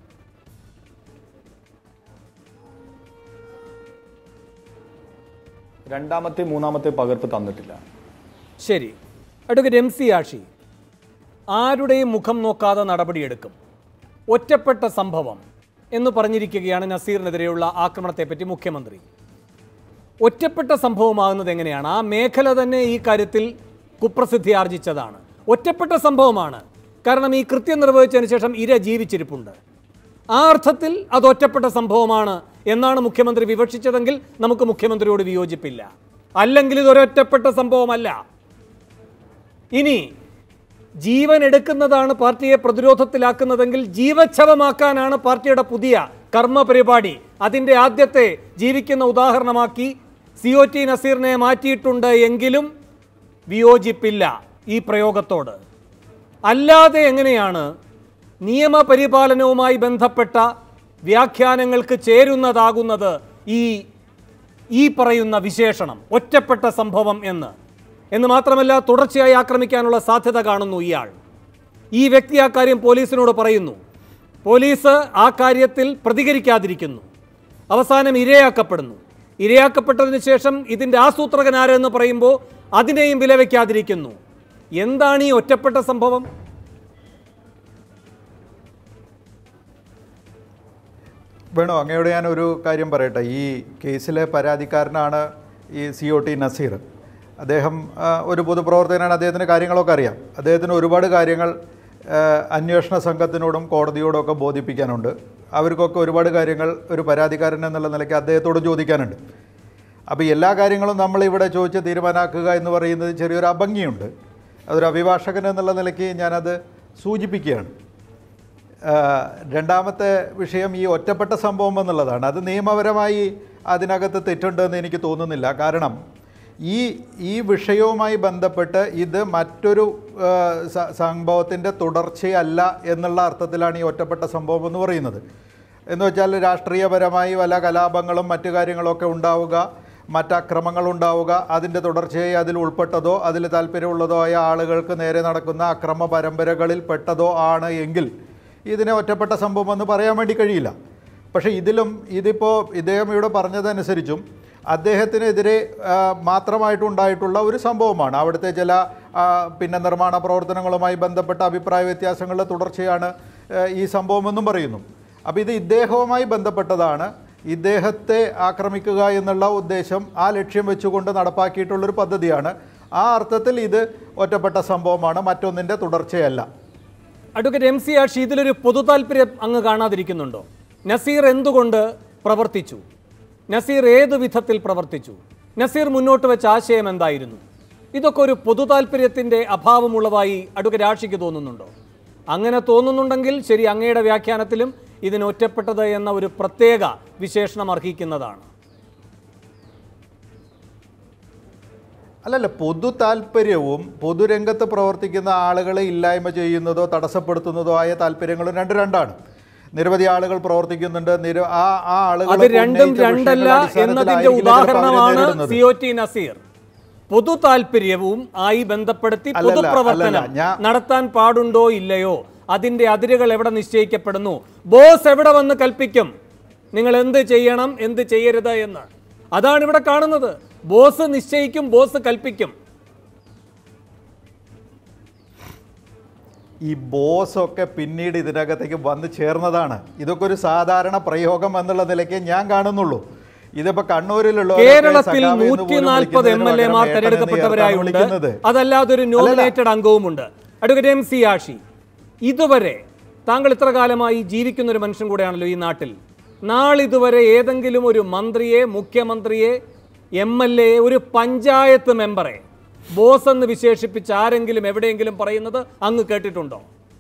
രണ്ടാമത്തെ 3ാമത്തെ പകർപ്പ് തന്നിട്ടില്ല. ശരി. അഡ്വക്കേറ്റ് MC ആഷി, ആരുടെയും മുഖം നോക്കാതെ നടപടിയെടുക്കും, ഒറ്റപ്പെട്ട സംഭവം എന്ന് പറഞ്ഞിരിക്കുകയാണ് നസീറിനെതിരെയുള്ള ആക്രമണത്തെപ്പറ്റി മുഖ്യമന്ത്രി. ഒറ്റപ്പെട്ട സംഭവമാകുന്നത് എങ്ങനെയാണ്? ആ മേഖല തന്നെ ഈ കാര്യത്തിൽ കുപ്രസിദ്ധി ആർജിച്ചതാണ്. ഒറ്റപ്പെട്ട സംഭവമാണ്, കാരണം ഈ കൃത്യം നിർവഹിച്ചതിന് ശേഷം ഇര ജീവിച്ചിരിപ്പുണ്ട്. ആ അർത്ഥത്തിൽ അത് ഒറ്റപ്പെട്ട സംഭവമാണ് എന്നാണ് മുഖ്യമന്ത്രി വിവക്ഷിച്ചതെങ്കിൽ നമുക്ക് മുഖ്യമന്ത്രിയോട് വിയോജിപ്പില്ല. അല്ലെങ്കിൽ ഇതൊരൊറ്റപ്പെട്ട സംഭവമല്ല. ഇനി ജീവൻ എടുക്കുന്നതാണ് പാർട്ടിയെ പ്രതിരോധത്തിലാക്കുന്നതെങ്കിൽ ജീവച്ഛവമാക്കാനാണ് പാർട്ടിയുടെ പുതിയ കർമ്മ പരിപാടി. അതിൻ്റെ ആദ്യത്തെ ജീവിക്കുന്ന ഉദാഹരണമാക്കി COT നസീറിനെ മാറ്റിയിട്ടുണ്ട് എങ്കിലും വിയോജിപ്പില്ല ഈ പ്രയോഗത്തോട്. അല്ലാതെ എങ്ങനെയാണ് നിയമപരിപാലനവുമായി ബന്ധപ്പെട്ട വ്യാഖ്യാനങ്ങൾക്ക് ചേരുന്നതാകുന്നത് ഈ പറയുന്ന വിശേഷണം ഒറ്റപ്പെട്ട സംഭവം എന്ന് മാത്രമല്ല, തുടർച്ചയായി ആക്രമിക്കാനുള്ള സാധ്യത കാണുന്നു ഇയാൾ. ഈ വ്യക്തി ആ കാര്യം പോലീസിനോട് പറയുന്നു. പോലീസ് ആ കാര്യത്തിൽ പ്രതികരിക്കാതിരിക്കുന്നു. അവസാനം ഇരയാക്കപ്പെടുന്നു. ഇരയാക്കപ്പെട്ടതിന് ശേഷം ഇതിൻ്റെ ആസൂത്രകൻ ആരെന്ന് പറയുമ്പോൾ അതിനെയും വിലവയ്ക്കാതിരിക്കുന്നു. എന്താണ് ഈ ഒറ്റപ്പെട്ട സംഭവം? വേണോ, അങ്ങയോട് ഞാൻ ഒരു കാര്യം പറയട്ടെ. ഈ കേസിലെ പരാതിക്കാരനാണ് ഈ COT നസീർ. അദ്ദേഹം ഒരു പൊതുപ്രവർത്തകനാണ്. അദ്ദേഹത്തിന് കാര്യങ്ങളൊക്കെ അറിയാം. അദ്ദേഹത്തിന് ഒരുപാട് കാര്യങ്ങൾ അന്വേഷണ സംഘത്തിനോടും കോടതിയോടും ഒക്കെ ബോധിപ്പിക്കാനുണ്ട്. അവർക്കൊക്കെ ഒരുപാട് കാര്യങ്ങൾ ഒരു പരാതിക്കാരൻ എന്നുള്ള നിലയ്ക്ക് അദ്ദേഹത്തോട് ചോദിക്കാനുണ്ട്. അപ്പോൾ എല്ലാ കാര്യങ്ങളും നമ്മളിവിടെ ചോദിച്ച് തീരുമാനമാക്കുക എന്ന് പറയുന്നത് ചെറിയൊരു അഭംഗിയുണ്ട്. അതൊരു അഭിഭാഷകൻ എന്നുള്ള നിലയ്ക്ക് ഞാനത് സൂചിപ്പിക്കുകയാണ്. രണ്ടാമത്തെ വിഷയം ഈ ഒറ്റപ്പെട്ട സംഭവം എന്നുള്ളതാണ്. അത് നിയമപരമായി അതിനകത്ത് തെറ്റുണ്ടെന്ന് എനിക്ക് തോന്നുന്നില്ല. കാരണം ഈ വിഷയവുമായി ബന്ധപ്പെട്ട് ഇത് മറ്റൊരു സംഭവത്തിൻ്റെ തുടർച്ചയല്ല എന്നുള്ള അർത്ഥത്തിലാണ് ഈ ഒറ്റപ്പെട്ട സംഭവം എന്ന് പറയുന്നത്. എന്ന് വെച്ചാൽ രാഷ്ട്രീയപരമായി വല്ല കലാപങ്ങളും മറ്റു കാര്യങ്ങളൊക്കെ ഉണ്ടാവുക, മറ്റക്രമങ്ങളുണ്ടാവുക, അതിൻ്റെ തുടർച്ചയായി അതിൽ ഉൾപ്പെട്ടതോ അതിൽ താല്പര്യമുള്ളതോ ആയ ആളുകൾക്ക് നേരെ നടക്കുന്ന അക്രമ പരമ്പരകളിൽ പെട്ടതോ ആണ് എങ്കിൽ ഇതിനെ ഒറ്റപ്പെട്ട സംഭവം എന്ന് പറയാൻ വേണ്ടി കഴിയില്ല. പക്ഷേ ഇതിപ്പോൾ ഇദ്ദേഹം ഇവിടെ പറഞ്ഞതനുസരിച്ചും അദ്ദേഹത്തിനെതിരെ മാത്രമായിട്ടുണ്ടായിട്ടുള്ള ഒരു സംഭവമാണ്. അവിടുത്തെ ചില നിർമ്മാണ പ്രവർത്തനങ്ങളുമായി ബന്ധപ്പെട്ട അഭിപ്രായ വ്യത്യാസങ്ങളുടെ തുടർച്ചയാണ് ഈ സംഭവമെന്നും പറയുന്നു. അപ്പോൾ ഇത് ഇദ്ദേഹവുമായി ബന്ധപ്പെട്ടതാണ്. ഇദ്ദേഹത്തെ ആക്രമിക്കുക എന്നുള്ള ഉദ്ദേശം, ആ ലക്ഷ്യം വെച്ചുകൊണ്ട് നടപ്പാക്കിയിട്ടുള്ളൊരു പദ്ധതിയാണ്. ആ അർത്ഥത്തിൽ ഇത് ഒറ്റപ്പെട്ട സംഭവമാണ്, മറ്റൊന്നിൻ്റെ തുടർച്ചയല്ല. അഡ്വക്കേറ്റ് MC ആഷി, ഇതിലൊരു പൊതു താല്പര്യം അങ്ങ് കാണാതിരിക്കുന്നുണ്ടോ? നസീർ എന്തുകൊണ്ട് പ്രവർത്തിച്ചു? നസീർ ഏത് വിധത്തിൽ പ്രവർത്തിച്ചു? നസീർ മുന്നോട്ട് വെച്ച ആശയം എന്തായിരുന്നു? ഇതൊക്കെ ഒരു പൊതു താല്പര്യത്തിൻ്റെ അഭാവമുള്ളതായി അഡ്വക്കേറ്റ് ആഷിക്ക് തോന്നുന്നുണ്ടോ? അങ്ങനെ തോന്നുന്നുണ്ടെങ്കിൽ ശരി, അങ്ങയുടെ വ്യാഖ്യാനത്തിലും ഇതിന് ഒറ്റപ്പെട്ടത് എന്ന ഒരു പ്രത്യേക വിശേഷണം അർഹിക്കുന്നതാണ്. അല്ലല്ല, പൊതു താല്പര്യവും പൊതുരംഗത്ത് പ്രവർത്തിക്കുന്ന ആളുകളെ ഇല്ലായ്മ ചെയ്യുന്നതോ തടസ്സപ്പെടുത്തുന്നതോ ആയ താല്പര്യങ്ങളും രണ്ടാണ്. നിരവധി ആളുകൾ പ്രവർത്തിക്കുന്നുണ്ട്. അത് രണ്ടും രണ്ടല്ല എന്നതിന്റെ ഉദാഹരണമാണ് COT നസീർ. പൊതു താല്പര്യവും ആയി ബന്ധപ്പെടുത്തി പൊതുപ്രവർത്തനം നടത്താൻ പാടുണ്ടോ ഇല്ലയോ, അതിന്റെ അതിരുകൾ എവിടെ നിശ്ചയിക്കപ്പെടുന്നു? ബോസ് എവിടെ വന്ന് കൽപ്പിക്കും നിങ്ങൾ എന്ത് ചെയ്യണം എന്ത് ചെയ്യരുത് എന്ന്? അതാണ് ഇവിടെ കാണുന്നത്. ബോസ് നിശ്ചയിക്കും, ബോസ് കൽപ്പിക്കും. ഈ ബോസൊക്കെ പിന്നീട് ഇതിനകത്തേക്ക് വന്നു ചേർന്നതാണ്. ഇതൊക്കെ ഒരു സാധാരണ പ്രയോഗം എന്നുള്ള നിലയ്ക്ക് ഞാൻ കാണുന്നുള്ളൂ. ഇതിപ്പോ കണ്ണൂരിലുള്ള കേരളത്തിൽ 140 MLA-മാർ തെരഞ്ഞെടുക്കപ്പെട്ടവരായുണ്ട്. അതല്ലാതെ ഒരു നോമിനേറ്റഡ് അംഗവുമുണ്ട്. അഡ്വക്കേറ്റ് MC ആഷി, ഇതുവരെ താങ്കൾ ഇത്ര കാലമായി ജീവിക്കുന്ന ഒരു മനുഷ്യൻ കൂടെയാണല്ലോ ഈ നാട്ടിൽ. നാളിതുവരെ ഏതെങ്കിലും ഒരു മന്ത്രിയെ, മുഖ്യമന്ത്രിയെ, MLA, ഒരു പഞ്ചായത്ത് മെമ്പറെ ബോസ് എന്ന് വിശേഷിപ്പിച്ച് ആരെങ്കിലും എവിടെയെങ്കിലും പറയുന്നത് അങ്ങ് കേട്ടിട്ടുണ്ടോ?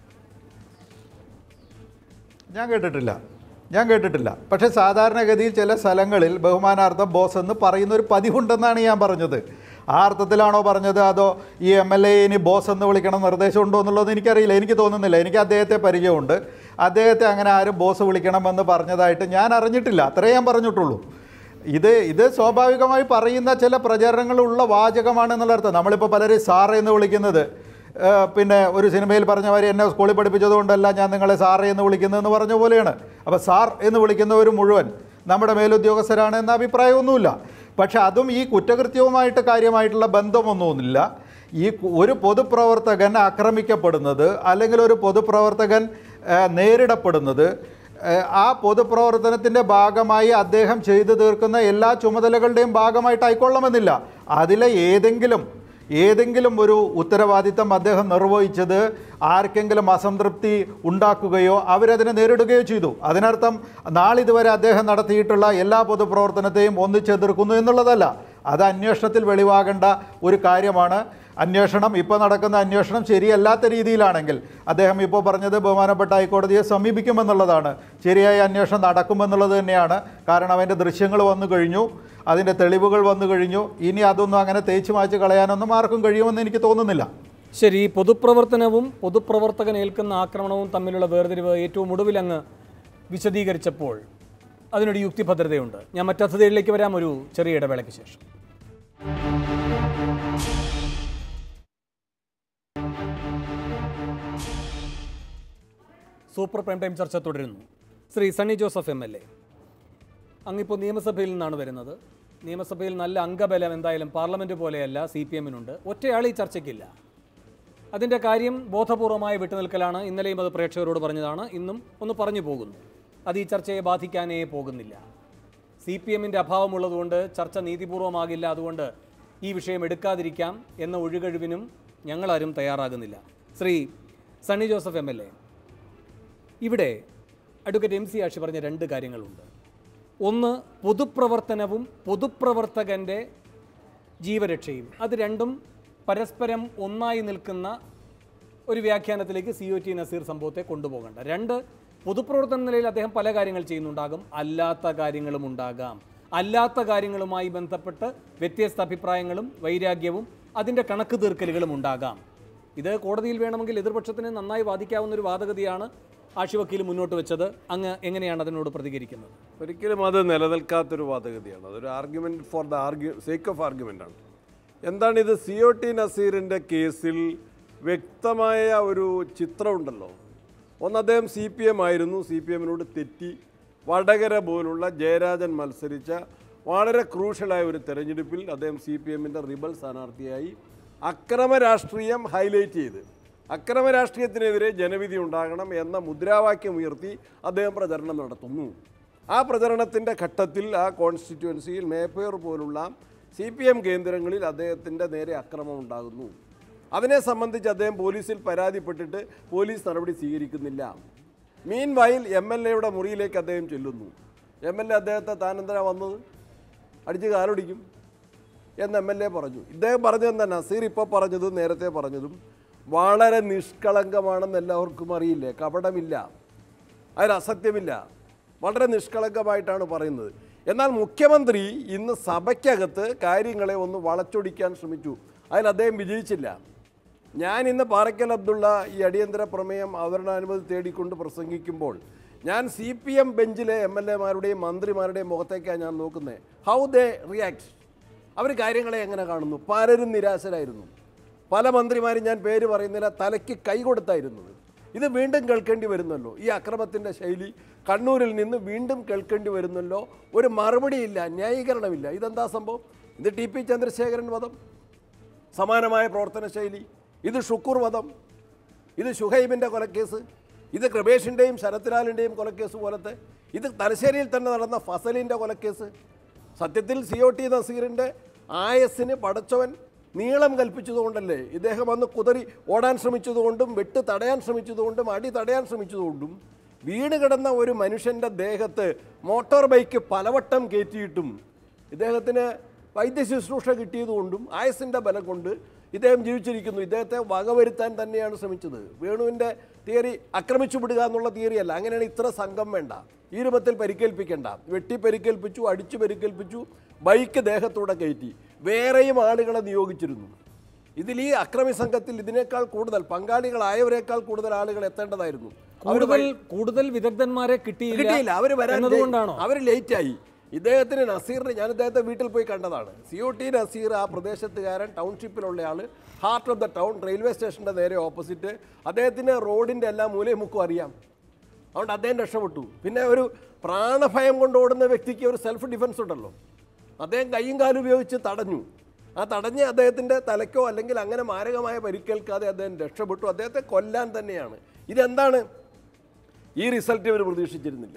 ഞാൻ കേട്ടിട്ടില്ല. പക്ഷേ സാധാരണഗതിയിൽ ചില സ്ഥലങ്ങളിൽ ബഹുമാനാർത്ഥം ബോസ് എന്ന് പറയുന്ന ഒരു പതിവുണ്ടെന്നാണ് ഞാൻ പറഞ്ഞത്. ആ അർത്ഥത്തിലാണോ പറഞ്ഞത്, അതോ ഈ MLA ഇനി ബോസ് എന്ന് വിളിക്കണം നിർദ്ദേശമുണ്ടോ എന്നുള്ളത് എനിക്കറിയില്ല. എനിക്ക് തോന്നുന്നില്ല. എനിക്ക് അദ്ദേഹത്തെ പരിചയമുണ്ട്. അദ്ദേഹത്തെ അങ്ങനെ ആരും ബോസ് വിളിക്കണമെന്ന് പറഞ്ഞതായിട്ട് ഞാൻ അറിഞ്ഞിട്ടില്ല. അത്രേ ഞാൻ പറഞ്ഞിട്ടുള്ളൂ. ഇത് സ്വാഭാവികമായി പറയുന്ന ചില പ്രചരണങ്ങളുള്ള വാചകമാണെന്നുള്ള അർത്ഥം. നമ്മളിപ്പോൾ പലരും സാറേ എന്ന് വിളിക്കുന്നത് പിന്നെ ഒരു സിനിമയിൽ പറഞ്ഞ മാതിരി എന്നെ സ്കൂളിൽ പഠിപ്പിച്ചതുകൊണ്ടല്ല ഞാൻ നിങ്ങളെ സാറേ എന്ന് വിളിക്കുന്നതെന്ന് പറഞ്ഞ പോലെയാണ്. അപ്പോൾ സാർ എന്ന് വിളിക്കുന്നവർ മുഴുവൻ നമ്മുടെ മേലുദ്യോഗസ്ഥരാണ് എന്ന അഭിപ്രായമൊന്നുമില്ല. പക്ഷെ അതും ഈ കുറ്റകൃത്യവുമായിട്ട് കാര്യമായിട്ടുള്ള ബന്ധമൊന്നുമില്ല. ഈ ഒരു പൊതുപ്രവർത്തകൻ ആക്രമിക്കപ്പെടുന്നത് അല്ലെങ്കിൽ ഒരു പൊതുപ്രവർത്തകൻ നേരിടപ്പെടുന്നത് ആ പൊതുപ്രവർത്തനത്തിൻ്റെ ഭാഗമായി അദ്ദേഹം ചെയ്തു തീർക്കുന്ന എല്ലാ ചുമതലകളുടെയും ഭാഗമായിട്ടായിക്കൊള്ളണമെന്നില്ല. അതിലെ ഏതെങ്കിലും ഒരു ഉത്തരവാദിത്തം അദ്ദേഹം നിർവഹിച്ചത് ആർക്കെങ്കിലും അസംതൃപ്തി ഉണ്ടാക്കുകയോ അവരതിനെ നേരിടുകയോ ചെയ്തു. അതിനർത്ഥം നാളിതുവരെ അദ്ദേഹം നടത്തിയിട്ടുള്ള എല്ലാ പൊതുപ്രവർത്തനത്തെയും ഒന്നിച്ചെതിർക്കുന്നു എന്നുള്ളതല്ല. അത് അന്വേഷണത്തിൽ വെളിവാകേണ്ട ഒരു കാര്യമാണ്. ഇപ്പോൾ നടക്കുന്ന അന്വേഷണം ശരിയല്ലാത്ത രീതിയിലാണെങ്കിൽ അദ്ദേഹം ഇപ്പോൾ പറഞ്ഞത് ബഹുമാനപ്പെട്ട ഹൈക്കോടതിയെ സമീപിക്കുമെന്നുള്ളതാണ്. ശരിയായ അന്വേഷണം നടക്കുമെന്നുള്ളത് തന്നെയാണ്. കാരണം അതിൻ്റെ ദൃശ്യങ്ങൾ വന്നു കഴിഞ്ഞു, അതിൻ്റെ തെളിവുകൾ വന്നു കഴിഞ്ഞു. ഇനി അതൊന്നും അങ്ങനെ തേച്ച് മാച്ച് കളയാനൊന്നും ആർക്കും കഴിയുമെന്ന് എനിക്ക് തോന്നുന്നില്ല. ശരി, പൊതുപ്രവർത്തനവും പൊതുപ്രവർത്തകൻ ഏൽക്കുന്ന ആക്രമണവും തമ്മിലുള്ള വേർതിരിവ് ഏറ്റവും ഒടുവിൽ അങ്ങ് വിശദീകരിച്ചപ്പോൾ അതിനൊരു യുക്തിഭദ്രതയുണ്ട്. ഞാൻ മറ്റതിഥികളിലേക്ക് വരാം ഒരു ചെറിയ ഇടവേളയ്ക്ക് ശേഷം. സൂപ്പർ പ്രൈം ടൈം ചർച്ച തുടരുന്നു. ശ്രീ സണ്ണി ജോസഫ് MLA, അങ്ങിപ്പോൾ നിയമസഭയിൽ നിന്നാണ് വരുന്നത്. നിയമസഭയിൽ നല്ല അംഗബലം എന്തായാലും പാർലമെൻറ്റ് പോലെയല്ല CPM-നുണ്ട്. ഒറ്റയാൾ ഈ ചർച്ചയ്ക്കില്ല. അതിൻ്റെ കാര്യം ബോധപൂർവമായ വിട്ടുനിൽക്കലാണ്. ഇന്നലെയും അത് പ്രേക്ഷകരോട് പറഞ്ഞതാണ്, ഇന്നും ഒന്ന് പറഞ്ഞു പോകുന്നു. അത് ഈ ചർച്ചയെ ബാധിക്കാനേ പോകുന്നില്ല. CPM-ൻ്റെ അഭാവമുള്ളതുകൊണ്ട് ചർച്ച നീതിപൂർവമാകില്ല, അതുകൊണ്ട് ഈ വിഷയം എടുക്കാതിരിക്കാം എന്ന ഒഴുകഴിവിനും ഞങ്ങളാരും തയ്യാറാകുന്നില്ല. ശ്രീ സണ്ണി ജോസഫ് MLA, ഇവിടെ അഡ്വക്കേറ്റ് MC ആഷി പറഞ്ഞ രണ്ട് കാര്യങ്ങളുണ്ട്. ഒന്ന്, പൊതുപ്രവർത്തനവും പൊതുപ്രവർത്തകൻ്റെ ജീവരക്ഷയും. അത് രണ്ടും പരസ്പരം ഒന്നായി നിൽക്കുന്ന ഒരു വ്യാഖ്യാനത്തിലേക്ക് COT നസീർ സംഭവത്തെ കൊണ്ടുപോകേണ്ട. രണ്ട്, പൊതുപ്രവർത്തന നിലയിൽ അദ്ദേഹം പല കാര്യങ്ങൾ ചെയ്യുന്നുണ്ടാകും, അല്ലാത്ത കാര്യങ്ങളും ഉണ്ടാകാം. അല്ലാത്ത കാര്യങ്ങളുമായി ബന്ധപ്പെട്ട് വ്യത്യസ്ത അഭിപ്രായങ്ങളും വൈരാഗ്യവും അതിൻ്റെ കണക്ക് തീർക്കലുകളും ഉണ്ടാകാം. ഇത് കോടതിയിൽ വേണമെങ്കിൽ എതിർപക്ഷത്തിന് നന്നായി വാദിക്കാവുന്ന ഒരു വാദഗതിയാണ് ആഷി വക്കീൽ മുന്നോട്ട് വെച്ചത്. അങ്ങ് എങ്ങനെയാണ് അതിനോട് പ്രതികരിക്കുന്നത്? ഒരിക്കലും അത് നിലനിൽക്കാത്തൊരു വാദഗതിയാണ്. അതൊരു argument for the sake of ആർഗ്യുമെൻ്റാണ്. എന്താണിത്? COT നസീറിൻ്റെ കേസിൽ വ്യക്തമായ ഒരു ചിത്രമുണ്ടല്ലോ. ഒന്ന്, അദ്ദേഹം CPM ആയിരുന്നു, CPM-നോട് തെറ്റി വടകര പോലുള്ള ജയരാജൻ മത്സരിച്ച വളരെ ക്രൂഷ്യലായ ഒരു തെരഞ്ഞെടുപ്പിൽ അദ്ദേഹം CPM-ൻ്റെ റിബൽ സ്ഥാനാർത്ഥിയായി അക്രമ രാഷ്ട്രീയം ഹൈലൈറ്റ് ചെയ്ത് അക്രമ രാഷ്ട്രീയത്തിനെതിരെ ജനവിധി ഉണ്ടാകണം എന്ന മുദ്രാവാക്യം ഉയർത്തി അദ്ദേഹം പ്രചരണം നടത്തുന്നു. ആ പ്രചരണത്തിൻ്റെ ഘട്ടത്തിൽ ആ കോൺസ്റ്റിറ്റ്യുവൻസിയിൽ മേപ്പയർ പോലുള്ള CPM കേന്ദ്രങ്ങളിൽ അദ്ദേഹത്തിൻ്റെ നേരെ അക്രമം ഉണ്ടാകുന്നു. അതിനെ സംബന്ധിച്ച് അദ്ദേഹം പോലീസിൽ പരാതിപ്പെട്ടിട്ട് പോലീസ് നടപടി സ്വീകരിക്കുന്നില്ല. മീൻ വൈൽ MLA-യുടെ മുറിയിലേക്ക് അദ്ദേഹം ചെല്ലുന്നു. MLA അദ്ദേഹത്തെ താനെന്തിനാ വന്നത്, അടിച്ച് കാലൊടിക്കും എന്ന് MLA പറഞ്ഞു. ഇദ്ദേഹം പറഞ്ഞതെന്താ? നസീർ ഇപ്പോൾ പറഞ്ഞതും നേരത്തെ പറഞ്ഞതും വളരെ നിഷ്കളങ്കമാണെന്ന് എല്ലാവർക്കും അറിയില്ലേ? കപടമില്ല, അതിൽ അസത്യമില്ല, വളരെ നിഷ്കളങ്കമായിട്ടാണ് പറയുന്നത്. എന്നാൽ മുഖ്യമന്ത്രി ഇന്ന് സഭയ്ക്കകത്ത് കാര്യങ്ങളെ ഒന്ന് വളച്ചൊടിക്കാൻ ശ്രമിച്ചു. അതിൽ അദ്ദേഹം വിജയിച്ചില്ല. ഞാൻ ഇന്ന് പാറയ്ക്കൽ അബ്ദുള്ള ഈ അടിയന്തര പ്രമേയം അവതരണാനുമതി തേടിക്കൊണ്ട് പ്രസംഗിക്കുമ്പോൾ ഞാൻ CPM ബെഞ്ചിലെ MLA-മാരുടെയും മന്ത്രിമാരുടെയും മുഖത്തേക്കാണ് ഞാൻ നോക്കുന്നത്. ഹൗ ദേ റിയാക്ട്, അവർ കാര്യങ്ങളെ എങ്ങനെ കാണുന്നു. പലരും നിരാശരായിരുന്നു. പല മന്ത്രിമാരും, ഞാൻ പേര് പറയുന്നില്ല, തലയ്ക്ക് കൈ കൊടുത്തായിരുന്നത്. ഇത് വീണ്ടും കേൾക്കേണ്ടി വരുന്നല്ലോ. ഈ അക്രമത്തിൻ്റെ ശൈലി കണ്ണൂരിൽ നിന്ന് വീണ്ടും കേൾക്കേണ്ടി വരുന്നല്ലോ. ഒരു മറുപടിയില്ല, ന്യായീകരണമില്ല. ഇതെന്താ സംഭവം? ഇത് TP ചന്ദ്രശേഖരൻ വധം, സമാനമായ പ്രവർത്തന ശൈലി. ഇത് ഷുക്കൂർ വധം, ഇത് ഷുഹൈബിൻ്റെ കൊലക്കേസ്, ഇത് കൃപേഷിൻ്റെയും ശരത്ലാലിൻ്റെയും കൊലക്കേസ് പോലത്തെ, ഇത് തലശ്ശേരിയിൽ തന്നെ നടന്ന ഫസലിൻ്റെ കൊലക്കേസ്. സത്യത്തിൽ COT നസീറിൻ്റെ ആയസ്സിന് പടച്ചവൻ നീളം കൽപ്പിച്ചതുകൊണ്ടല്ലേ, ഇദ്ദേഹം അന്ന് കുതറി ഓടാൻ ശ്രമിച്ചതുകൊണ്ടും വെട്ട് തടയാൻ ശ്രമിച്ചതുകൊണ്ടും അടി തടയാൻ ശ്രമിച്ചതുകൊണ്ടും വീണ് കിടന്ന ഒരു മനുഷ്യൻ്റെ ദേഹത്ത് മോട്ടോർ ബൈക്ക് പലവട്ടം കയറ്റിയിട്ടും ഇദ്ദേഹത്തിന് വൈദ്യശുശ്രൂഷ കിട്ടിയതുകൊണ്ടും ആയുസിൻ്റെ ബലം കൊണ്ട് ഇദ്ദേഹം ജീവിച്ചിരിക്കുന്നു. ഇദ്ദേഹത്തെ വകവരുത്താൻ തന്നെയാണ് ശ്രമിച്ചത്. വേണുവിൻ്റെ തിയറി ആക്രമിച്ചു വിടുക എന്നുള്ള തിയറിയല്ല. അങ്ങനെയാണ് ഇത്ര സംഘം വേണ്ട, ഈ രൂപത്തിൽ പരിക്കേൽപ്പിക്കേണ്ട. വെട്ടി പരിക്കേൽപ്പിച്ചു, അടിച്ചു പരിക്കേൽപ്പിച്ചു, ബൈക്ക് ദേഹത്തൂടെ കയറ്റി, വേറെയും ആളുകളെ നിയോഗിച്ചിരുന്നു. ഇതിൽ ഈ അക്രമി സംഘത്തിൽ ഇതിനേക്കാൾ കൂടുതൽ പങ്കാളികളായവരെക്കാൾ കൂടുതൽ ആളുകൾ എത്തേണ്ടതായിരുന്നു. കൂടുതൽ വിദഗ്ധന്മാരെ കിട്ടിയില്ല. അവർ വരാൻ അവർ ലേറ്റായി. ഇദ്ദേഹത്തിന് നസീറിന്, ഞാൻ ഇദ്ദേഹത്തെ വീട്ടിൽ പോയി കണ്ടതാണ്. COT നസീർ ആ പ്രദേശത്തുകാരൻ, ടൗൺഷിപ്പിലുള്ള ആൾ, heart of the town, railway സ്റ്റേഷൻ്റെ നേരെ ഓപ്പോസിറ്റ്. അദ്ദേഹത്തിന് റോഡിൻ്റെ എല്ലാ മൂലയും മുക്കും അറിയാം. അതുകൊണ്ട് അദ്ദേഹം രക്ഷപ്പെട്ടു. പിന്നെ ഒരു പ്രാണഭയം കൊണ്ട് ഓടുന്ന വ്യക്തിക്ക് ഒരു സെൽഫ് ഡിഫൻസ് ഉണ്ടല്ലോ, അദ്ദേഹം കൈയും കാലും ഉപയോഗിച്ച് തടഞ്ഞു. ആ തടഞ്ഞ് അദ്ദേഹത്തിൻ്റെ തലയ്ക്കോ അല്ലെങ്കിൽ അങ്ങനെ മാരകമായ പരിക്കേൽക്കാതെ അദ്ദേഹം രക്ഷപ്പെട്ടു. അദ്ദേഹത്തെ കൊല്ലാൻ തന്നെയാണ്. ഇതെന്താണ്? ഈ റിസൾട്ട് ഇവർ പ്രതീക്ഷിച്ചിരുന്നില്ല.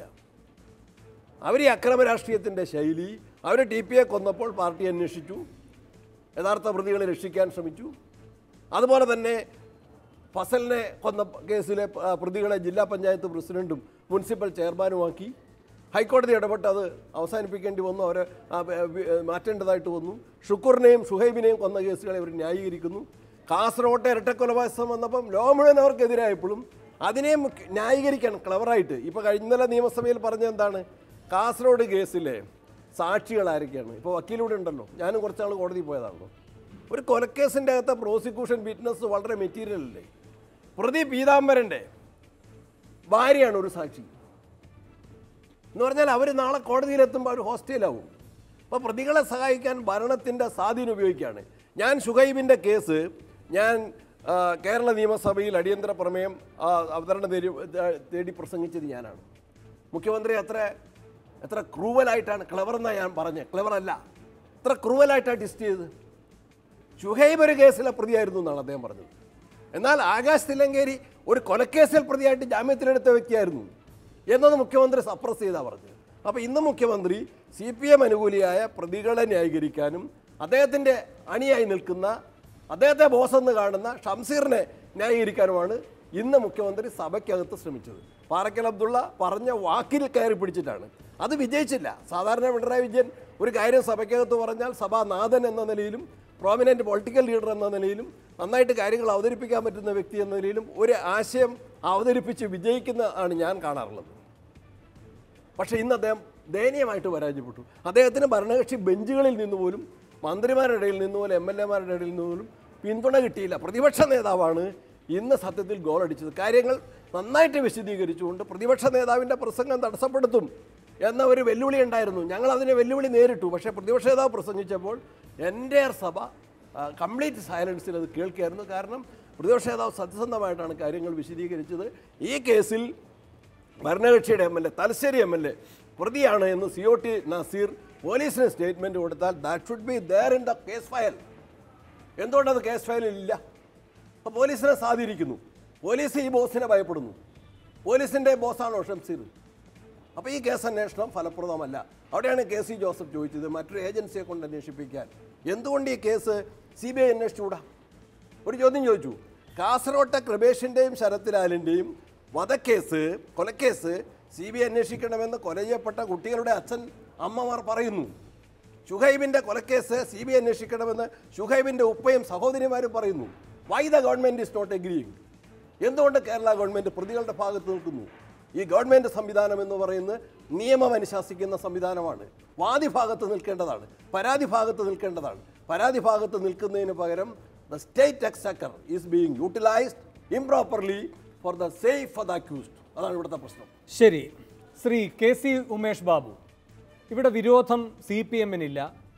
അവർ ഈ അക്രമ രാഷ്ട്രീയത്തിൻ്റെ ശൈലി, അവർ TPയെ കൊന്നപ്പോൾ പാർട്ടി അന്വേഷിച്ചു, യഥാർത്ഥ പ്രതികളെ രക്ഷിക്കാൻ ശ്രമിച്ചു. അതുപോലെ തന്നെ ഫസലിനെ കൊന്ന കേസിലെ പ്രതികളെ ജില്ലാ പഞ്ചായത്ത് പ്രസിഡൻറ്റും മുനിസിപ്പൽ ചെയർമാനുമാക്കി. ഹൈക്കോടതി ഇടപെട്ട് അത് അവസാനിപ്പിക്കേണ്ടി വന്നു, അവരെ മാറ്റേണ്ടതായിട്ട് വന്നു. ഷുക്കൂറിനെയും ഷുഹൈബിനെയും കൊന്ന കേസുകളെ അവർ ന്യായീകരിക്കുന്നു. കാസർഗോട്ടെ ഇരട്ടക്കൊലപാതകം വന്നപ്പം ലോ മുഴുവൻ അവർക്കെതിരായപ്പോഴും അതിനെയും ന്യായീകരിക്കാൻ ക്ലവറായിട്ട് ഇപ്പോൾ ഇന്നലെ നിയമസഭയിൽ പറഞ്ഞ എന്താണ്, കാസർഗോഡ് കേസിലെ സാക്ഷികൾ ആരൊക്കെയാണ്? ഇപ്പോൾ വക്കീലൂടെ ഉണ്ടല്ലോ, ഞാനും കുറച്ചാൾ കോടതി പോയതാണല്ലോ. ഒരു കൊലക്കേസിൻ്റെ അകത്തെ പ്രോസിക്യൂഷൻ വിറ്റ്നസ് വളരെ മെറ്റീരിയൽ അല്ലേ? പ്രതി പീതാംബരൻ്റെ ഭാര്യയാണ് ഒരു സാക്ഷി എന്ന് പറഞ്ഞാൽ അവർ നാളെ കോടതിയിലെത്തുമ്പോൾ അവർ ഹോസ്റ്റലാവും. അപ്പോൾ പ്രതികളെ സഹായിക്കാൻ ഭരണത്തിൻ്റെ സ്വാധീനം ഉപയോഗിക്കുകയാണ്. ഞാൻ ഷുഹൈബിൻ്റെ കേസ് ഞാൻ കേരള നിയമസഭയിൽ അടിയന്തര പ്രമേയം അവതരണം തേടി പ്രസംഗിച്ചത് ഞാനാണ്. മുഖ്യമന്ത്രി എത്ര ക്രൂവലായിട്ടാണ്, ക്ലെവർ എന്നാണ് ഞാൻ പറഞ്ഞത്, ക്ലെവറല്ല, എത്ര ക്രൂവലായിട്ടാണ് ടിസ്റ്റ് ചെയ്തത്. ഷുഹൈബ് ഒരു കേസിലെ പ്രതിയായിരുന്നു എന്നാണ് അദ്ദേഹം പറഞ്ഞത്. എന്നാൽ ആകാശ് തില്ലങ്കേരി ഒരു കൊലക്കേസിൽ പ്രതിയായിട്ട് ജാമ്യത്തിലെടുത്ത വ്യക്തിയായിരുന്നു എന്നത് മുഖ്യമന്ത്രി സപ്രസ് ചെയ്താണ് പറഞ്ഞത്. അപ്പോൾ ഇന്ന് മുഖ്യമന്ത്രി CPM അനുകൂലിയായ പ്രതികളെ ന്യായീകരിക്കാനും അദ്ദേഹത്തിൻ്റെ അണിയായി നിൽക്കുന്ന, അദ്ദേഹത്തെ ബോസെന്ന് കാണുന്ന ഷംസീറിനെ ന്യായീകരിക്കാനുമാണ് ഇന്ന് മുഖ്യമന്ത്രി സഭയ്ക്കകത്ത് ശ്രമിച്ചത്. പാറക്കൽ അബ്ദുള്ള പറഞ്ഞ വാക്കിൽ കയറി പിടിച്ചിട്ടാണ്. അത് വിജയിച്ചില്ല. സാധാരണ പിണറായി വിജയൻ ഒരു കാര്യം സഭയ്ക്കകത്ത് പറഞ്ഞാൽ സഭാനാഥൻ എന്ന നിലയിലും പ്രോമിനൻ്റ് പൊളിറ്റിക്കൽ ലീഡർ എന്ന നിലയിലും നന്നായിട്ട് കാര്യങ്ങൾ അവതരിപ്പിക്കാൻ പറ്റുന്ന വ്യക്തി എന്ന നിലയിലും ഒരു ആശയം അവതരിപ്പിച്ച് വിജയിക്കുന്ന ആണ് ഞാൻ കാണാറുള്ളത്. പക്ഷേ ഇന്ന് അദ്ദേഹം ദയനീയമായിട്ട് പരാജയപ്പെട്ടു. അദ്ദേഹത്തിന് ഭരണകക്ഷി ബെഞ്ചുകളിൽ നിന്ന് പോലും, മന്ത്രിമാരുടെ ഇടയിൽ നിന്ന് പോലും, MLA-മാരുടെ ഇടയിൽ നിന്ന് പോലും പിന്തുണ കിട്ടിയില്ല. പ്രതിപക്ഷ നേതാവാണ് ഇന്ന് സത്യത്തിൽ ഗോളടിച്ചത്. കാര്യങ്ങൾ നന്നായിട്ട് വിശദീകരിച്ചുകൊണ്ട് പ്രതിപക്ഷ നേതാവിൻ്റെ പ്രസംഗം തടസ്സപ്പെടുത്തും എന്ന ഒരു വെല്ലുവിളി ഉണ്ടായിരുന്നു. ഞങ്ങൾ അതിനെ വെല്ലുവിളി നേരിട്ടു. പക്ഷേ പ്രതിപക്ഷ നേതാവ് പ്രസംഗിച്ചപ്പോൾ എൻ്റെ സഭ കംപ്ലീറ്റ് സൈലൻസിൽ അത് കേൾക്കുകയായിരുന്നു. കാരണം പ്രതിപക്ഷ നേതാവ് സത്യസന്ധമായിട്ടാണ് കാര്യങ്ങൾ വിശദീകരിച്ചത്. ഈ കേസിൽ ഭരണകക്ഷിയുടെ MLA, തലശ്ശേരി MLA പ്രതിയാണ് എന്ന് COT നസീർ പോലീസിന് സ്റ്റേറ്റ്മെൻറ്റ് കൊടുത്താൽ that should be there in the case file. എന്തുകൊണ്ടത് കേസ് ഫയലിൽ ഇല്ല? അപ്പോൾ പോലീസിനെ സ്വാധീനിക്കുന്നു. പോലീസ് ഈ ബോസിനെ ഭയപ്പെടുന്നു. പോലീസിൻ്റെ ബോസാണോ ഷംസീർ? അപ്പോൾ ഈ കേസ് അന്വേഷണം ഫലപ്രദമല്ല. അവിടെയാണ് KC ജോസഫ് ചോദിച്ചത് മറ്റൊരു ഏജൻസിയെ കൊണ്ട് അന്വേഷിപ്പിക്കാൻ. എന്തുകൊണ്ട് ഈ കേസ് CBI അന്വേഷിച്ചുകൂടാ? ഒരു ചോദ്യം ചോദിച്ചു. കാസർകോട്ടെ കൃപേഷിൻ്റെയും ശരത്ലാലിൻ്റെയും വധക്കേസ്, കൊലക്കേസ് CBI അന്വേഷിക്കണമെന്ന് കൊല ചെയ്യപ്പെട്ട കുട്ടികളുടെ അച്ഛൻ അമ്മമാർ പറയുന്നു. ഷുഹൈബിൻ്റെ കൊലക്കേസ് CBI അന്വേഷിക്കണമെന്ന് ഷുഹൈബിൻ്റെ ഉപ്പയും സഹോദരിമാരും പറയുന്നു. Why the government is not agreeing? എന്തുകൊണ്ട് കേരള ഗവൺമെൻറ് പ്രതികളുടെ ഭാഗത്ത് നിൽക്കുന്നു? ഈ ഗവൺമെൻറ് സംവിധാനം എന്ന് പറയുന്നത് നിയമം അനുശാസിക്കുന്ന സംവിധാനമാണ്. വാദി ഭാഗത്ത് നിൽക്കേണ്ടതാണ്, പരാതി ഭാഗത്ത് നിൽക്കേണ്ടതാണ്. പരാതി ഭാഗത്ത് നിൽക്കുന്നതിന് പകരം the state exchequer is being utilised improperly for the safe for the accused. അതാണ് ഇവിടുത്തെ പ്രശ്നം. ശരി, ശ്രീ KC ഉമേഷ് ബാബു, ഇവിടെ വിരോധം CPM-നില്ല.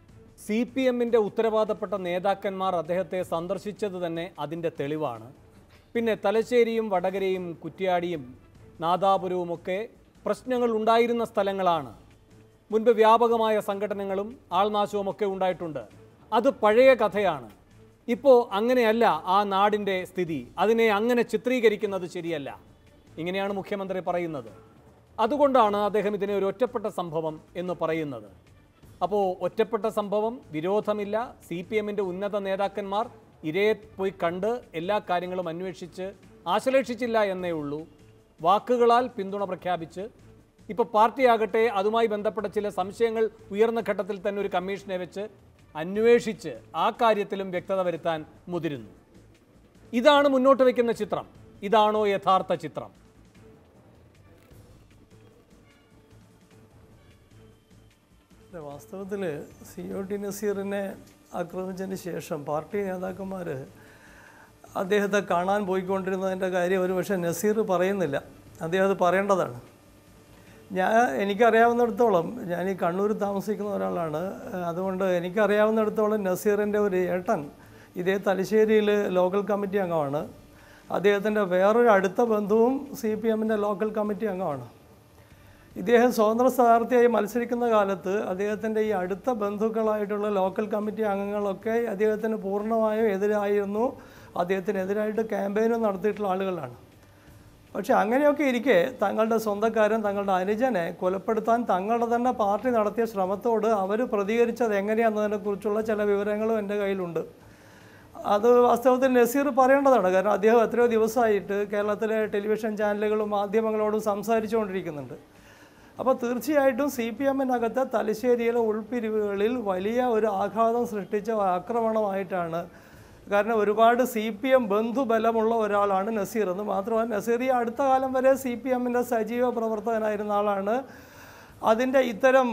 CPM-ൻ്റെ ഉത്തരവാദപ്പെട്ട നേതാക്കന്മാർ അദ്ദേഹത്തെ സന്ദർശിച്ചത് തന്നെ അതിൻ്റെ തെളിവാണ്. പിന്നെ തലശ്ശേരിയും വടകരയും കുറ്റ്യാടിയും നാദാപുരവുമൊക്കെ പ്രശ്നങ്ങൾ ഉണ്ടായിരുന്ന സ്ഥലങ്ങളാണ്. മുൻപ് വ്യാപകമായ സംഘടനകളും ആൾനാശവുമൊക്കെ ഉണ്ടായിട്ടുണ്ട്. അത് പഴയ കഥയാണ്. ഇപ്പോൾ അങ്ങനെയല്ല ആ നാടിൻ്റെ സ്ഥിതി. അതിനെ അങ്ങനെ ചിത്രീകരിക്കുന്നത് ശരിയല്ല. ഇങ്ങനെയാണ് മുഖ്യമന്ത്രി പറയുന്നത്. അതുകൊണ്ടാണ് അദ്ദേഹം ഇതിനെ ഒരു ഒറ്റപ്പെട്ട സംഭവം എന്ന് പറയുന്നത്. അപ്പോൾ ഒറ്റപ്പെട്ട സംഭവം, വിരോധമില്ല, CPM-ൻ്റെ ഉന്നത നേതാക്കന്മാർ ഇരയെ പോയി കണ്ട് എല്ലാ കാര്യങ്ങളും അന്വേഷിച്ച് ആശ്ലേഷിച്ചില്ല എന്നേ ഉള്ളൂ. വാക്കുകളാൽ പിന്തുണ പ്രഖ്യാപിച്ച് ഇപ്പോൾ പാർട്ടിയാകട്ടെ അതുമായി ബന്ധപ്പെട്ട ചില സംശയങ്ങൾ ഉയർന്ന ഘട്ടത്തിൽ തന്നെ ഒരു കമ്മീഷനെ വെച്ച് അന്വേഷിച്ച് ആ കാര്യത്തിലും വ്യക്തത വരുത്താൻ മുതിരുന്നു. ഇതാണ് മുന്നോട്ട് വയ്ക്കുന്ന ചിത്രം. ഇതാണോ യഥാർത്ഥ ചിത്രം? വാസ്തവത്തിൽ COT നസീറിനെ ആക്രമിച്ചതിന് ശേഷം പാർട്ടി നേതാക്കന്മാർ അദ്ദേഹത്തെ കാണാൻ പോയിക്കൊണ്ടിരുന്നതിൻ്റെ കാര്യം ഒരു പക്ഷേ നസീർ പറയുന്നില്ല. അദ്ദേഹം അത് പറയേണ്ടതാണ്. എനിക്കറിയാവുന്നിടത്തോളം, ഞാൻ ഈ കണ്ണൂർ താമസിക്കുന്ന ഒരാളാണ്. അതുകൊണ്ട് എനിക്കറിയാവുന്നിടത്തോളം നസീറിൻ്റെ ഒരു ഏട്ടൻ ഇതേ തലശ്ശേരിയിൽ ലോക്കൽ കമ്മിറ്റി അംഗമാണ്. അദ്ദേഹത്തിൻ്റെ വേറൊരു അടുത്ത ബന്ധുവും CPM-ൻ്റെ ലോക്കൽ കമ്മിറ്റി അംഗമാണ്. ഇദ്ദേഹം സ്വതന്ത്ര സ്ഥാനാർത്ഥിയായി മത്സരിക്കുന്ന കാലത്ത് അദ്ദേഹത്തിൻ്റെ ഈ അടുത്ത ബന്ധുക്കളായിട്ടുള്ള ലോക്കൽ കമ്മിറ്റി അംഗങ്ങളൊക്കെ അദ്ദേഹത്തിന് പൂർണ്ണമായും എതിരായിരുന്നു. അദ്ദേഹത്തിനെതിരായിട്ട് ക്യാമ്പയിനും നടത്തിയിട്ടുള്ള ആളുകളാണ്. പക്ഷെ അങ്ങനെയൊക്കെ ഇരിക്കെ തങ്ങളുടെ സ്വന്തക്കാരൻ, തങ്ങളുടെ അനുജനെ കൊലപ്പെടുത്താൻ തങ്ങളുടെ തന്നെ പാർട്ടി നടത്തിയ ശ്രമത്തോട് അവർ പ്രതികരിച്ചത് എങ്ങനെയാണെന്നതിനെക്കുറിച്ചുള്ള ചില വിവരങ്ങളും എൻ്റെ കയ്യിലുണ്ട്. അത് വാസ്തവത്തിൽ നസീർ പറയേണ്ടതാണ്. കാരണം അദ്ദേഹം എത്രയോ ദിവസമായിട്ട് കേരളത്തിലെ ടെലിവിഷൻ ചാനലുകളും മാധ്യമങ്ങളോടും സംസാരിച്ചുകൊണ്ടിരിക്കുന്നുണ്ട്. അപ്പോൾ തീർച്ചയായിട്ടും CPM-നകത്തെ തലശ്ശേരിയിലെ ഉൾപ്പിരിവുകളിൽ വലിയ ഒരു ആഘാതം സൃഷ്ടിച്ച ആക്രമണമായിട്ടാണ്. കാരണം ഒരുപാട് CPM ബന്ധുബലമുള്ള ഒരാളാണ് നസീർ. എന്ന് മാത്രമല്ല, നസീർ ഈ അടുത്ത കാലം വരെ CPM-ൻ്റെ സജീവ പ്രവർത്തകനായിരുന്ന ആളാണ്. അതിൻ്റെ ഇത്തരം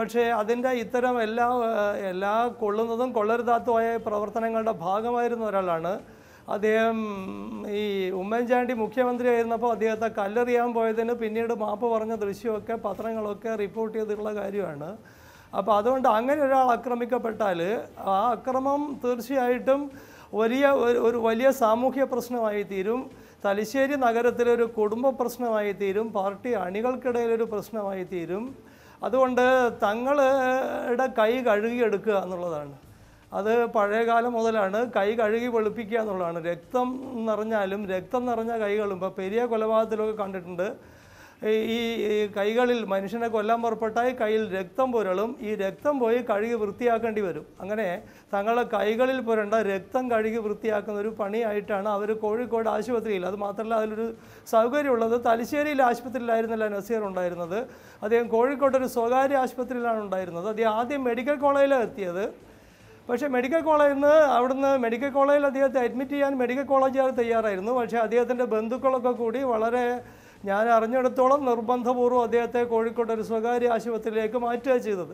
എല്ലാ കൊള്ളുന്നതും കൊള്ളരുതാത്തതുമായ പ്രവർത്തനങ്ങളുടെ ഭാഗമായിരുന്ന ഒരാളാണ്. അദ്ദേഹം ഈ ഉമ്മൻചാണ്ടി മുഖ്യമന്ത്രിയായിരുന്നപ്പോൾ അദ്ദേഹത്തെ കല്ലെറിയാൻ പോയതിന് പിന്നീട് മാപ്പ് പറഞ്ഞ ദൃശ്യമൊക്കെ പത്രങ്ങളൊക്കെ റിപ്പോർട്ട് ചെയ്തിട്ടുള്ള കാര്യമാണ്. അപ്പോൾ അതുകൊണ്ട് അങ്ങനെ ഒരാൾ ആക്രമിക്കപ്പെട്ടാൽ ആ അക്രമം തീർച്ചയായിട്ടും ഒരു വലിയ സാമൂഹ്യ പ്രശ്നമായി തീരും. തലശ്ശേരി നഗരത്തിലൊരു കുടുംബ പ്രശ്നമായി തീരും. പാർട്ടി അണികൾക്കിടയിലൊരു പ്രശ്നമായി തീരും. അതുകൊണ്ട് തങ്ങളുടെ കൈ കഴുകിയെടുക്കുക എന്നുള്ളതാണ്. അത് പഴയകാലം മുതലാണ്. കൈ കഴുകി വെളുപ്പിക്കുക എന്നുള്ളതാണ്. രക്തം നിറഞ്ഞ കൈകളും ഇപ്പോൾ പെരിയ കൊലപാതകത്തിലൊക്കെ കണ്ടിട്ടുണ്ട്. ഈ കൈകളിൽ മനുഷ്യനെ കൊല്ലാൻ പുറപ്പെട്ടാൽ കയ്യിൽ രക്തം പുരളും. ഈ രക്തം പോയി കഴുകി വൃത്തിയാക്കേണ്ടി വരും. അങ്ങനെ തങ്ങളുടെ കൈകളിൽ പുരണ്ട രക്തം കഴുകി വൃത്തിയാക്കുന്ന ഒരു പണിയായിട്ടാണ് അവർ കോഴിക്കോട് ആശുപത്രിയിൽ, അത് മാത്രമല്ല അതിലൊരു സൗകര്യമുള്ളത്, തലശ്ശേരിയിലെ ആശുപത്രിയിലായിരുന്നില്ല നസീർ ഉണ്ടായിരുന്നത്. അദ്ദേഹം കോഴിക്കോട്ടൊരു സ്വകാര്യ ആശുപത്രിയിലാണ് ഉണ്ടായിരുന്നത്. അദ്ദേഹം ആദ്യം മെഡിക്കൽ കോളേജിലാണ് എത്തിയത്. പക്ഷേ മെഡിക്കൽ കോളേജിൽ അദ്ദേഹത്തെ അഡ്മിറ്റ് ചെയ്യാൻ മെഡിക്കൽ കോളേജുകാർ തയ്യാറായിരുന്നു. പക്ഷേ അദ്ദേഹത്തിൻ്റെ ബന്ധുക്കളൊക്കെ കൂടി വളരെ, ഞാൻ അറിഞ്ഞിടത്തോളം നിർബന്ധപൂർവ്വം അദ്ദേഹത്തെ കോഴിക്കോട് ഒരു സ്വകാര്യ ആശുപത്രിയിലേക്ക് മാറ്റുക ചെയ്തത്.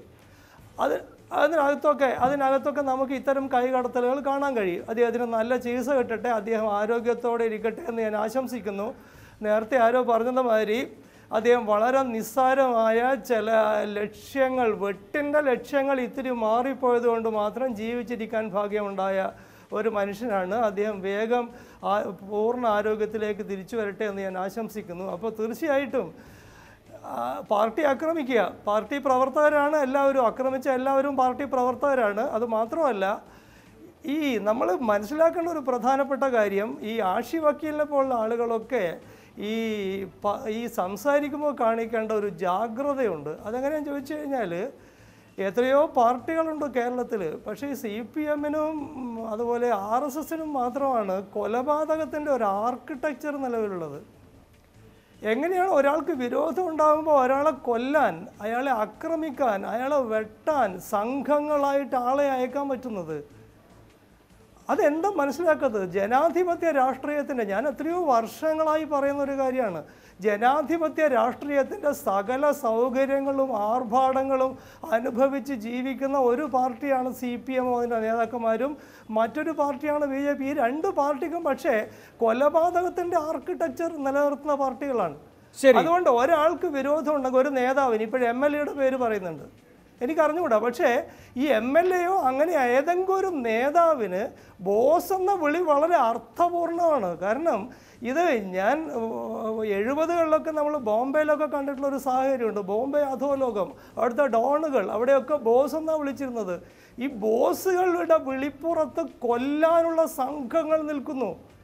അതിനകത്തൊക്കെ നമുക്ക് ഇത്തരം കൈകടത്തലുകൾ കാണാൻ കഴിയും. അദ്ദേഹത്തിന് നല്ല ചികിത്സ കിട്ടട്ടെ, അദ്ദേഹം ആരോഗ്യത്തോടെ ഇരിക്കട്ടെ എന്ന് ഞാൻ ആശംസിക്കുന്നു. നേരത്തെ ആരോ പറഞ്ഞതുമാതിരി അദ്ദേഹം വളരെ നിസ്സാരമായ ചില ലക്ഷ്യങ്ങൾ, വെട്ടിൻ്റെ ലക്ഷ്യങ്ങൾ ഇത്തിരി മാറിപ്പോയത് കൊണ്ട് മാത്രം ജീവിച്ചിരിക്കാൻ ഭാഗ്യമുണ്ടായ ഒരു മനുഷ്യനാണ്. അദ്ദേഹം വേഗം പൂർണ്ണ ആരോഗ്യത്തിലേക്ക് തിരിച്ചു വരട്ടെ എന്ന് ഞാൻ ആശംസിക്കുന്നു. അപ്പോൾ തീർച്ചയായിട്ടും പാർട്ടി ആക്രമിക്കുക, പാർട്ടി പ്രവർത്തകരാണ് എല്ലാവരും, ആക്രമിച്ച എല്ലാവരും പാർട്ടി പ്രവർത്തകരാണ്. അത് മാത്രമല്ല, നമ്മൾ മനസ്സിലാക്കേണ്ട ഒരു പ്രധാനപ്പെട്ട കാര്യം, ഈ ആഷി വക്കീലിനെ പോലുള്ള ആളുകളൊക്കെ ഈ സംസാരിക്കുമ്പോൾ കാണിക്കേണ്ട ഒരു ജാഗ്രതയുണ്ട്. അതെങ്ങനെയാണെന്ന് ചോദിച്ചു കഴിഞ്ഞാൽ, എത്രയോ പാർട്ടികളുണ്ട് കേരളത്തിൽ. പക്ഷേ ഈ CPM-നും അതുപോലെ RSS-നും മാത്രമാണ് കൊലപാതകത്തിൻ്റെ ഒരു ആർക്കിടെക്ചർ നിലവിലുള്ളത്. എങ്ങനെയാണ് ഒരാൾക്ക് വിരോധം ഉണ്ടാകുമ്പോൾ ഒരാളെ കൊല്ലാൻ, അയാളെ ആക്രമിക്കാൻ, അയാളെ വെട്ടാൻ സംഘങ്ങളായിട്ട് ആളെ അയക്കാൻ പറ്റുന്നത്? അതെന്താ മനസ്സിലാക്കുന്നത്? ജനാധിപത്യ രാഷ്ട്രീയത്തിൻ്റെ, ഞാൻ എത്രയോ വർഷങ്ങളായി പറയുന്ന ഒരു കാര്യമാണ്, ജനാധിപത്യ രാഷ്ട്രീയത്തിൻ്റെ സകല സൗകര്യങ്ങളും ആർഭാടങ്ങളും അനുഭവിച്ച് ജീവിക്കുന്ന ഒരു പാർട്ടിയാണ് CPM അതിൻ്റെ നേതാക്കന്മാരും, മറ്റൊരു പാർട്ടിയാണ് BJP. ഈ രണ്ട് പാർട്ടിക്കും പക്ഷേ കൊലപാതകത്തിൻ്റെ ആർക്കിടെക്ചർ നിലനിർത്തുന്ന പാർട്ടികളാണ്. അതുകൊണ്ട് ഒരാൾക്ക് വിരോധം ഉണ്ടെങ്കിൽ, ഒരു നേതാവിന്, ഇപ്പോൾ MLA-യുടെ പേര് പറയുന്നുണ്ട്, എനിക്കറിഞ്ഞുകൂടാ, പക്ഷേ ഈ MLA-യോ അങ്ങനെ ഏതെങ്കിലും ഒരു നേതാവിന് ബോസ് എന്ന വിളി വളരെ അർത്ഥപൂർണ്ണമാണ്. കാരണം ഇത് ഞാൻ 70കളിലൊക്കെ നമ്മൾ ബോംബെയിലൊക്കെ കണ്ടിട്ടുള്ള ഒരു സാഹചര്യമുണ്ട്. ബോംബെ അധോലോകം, അവിടുത്തെ ഡോണുകൾ, അവിടെയൊക്കെ ബോസ് എന്നാണ് വിളിച്ചിരുന്നത്. ഈ ബോസുകളുടെ വിളിപ്പുറത്ത് കൊല്ലാനുള്ള സംഘങ്ങൾ നിൽക്കുന്നു.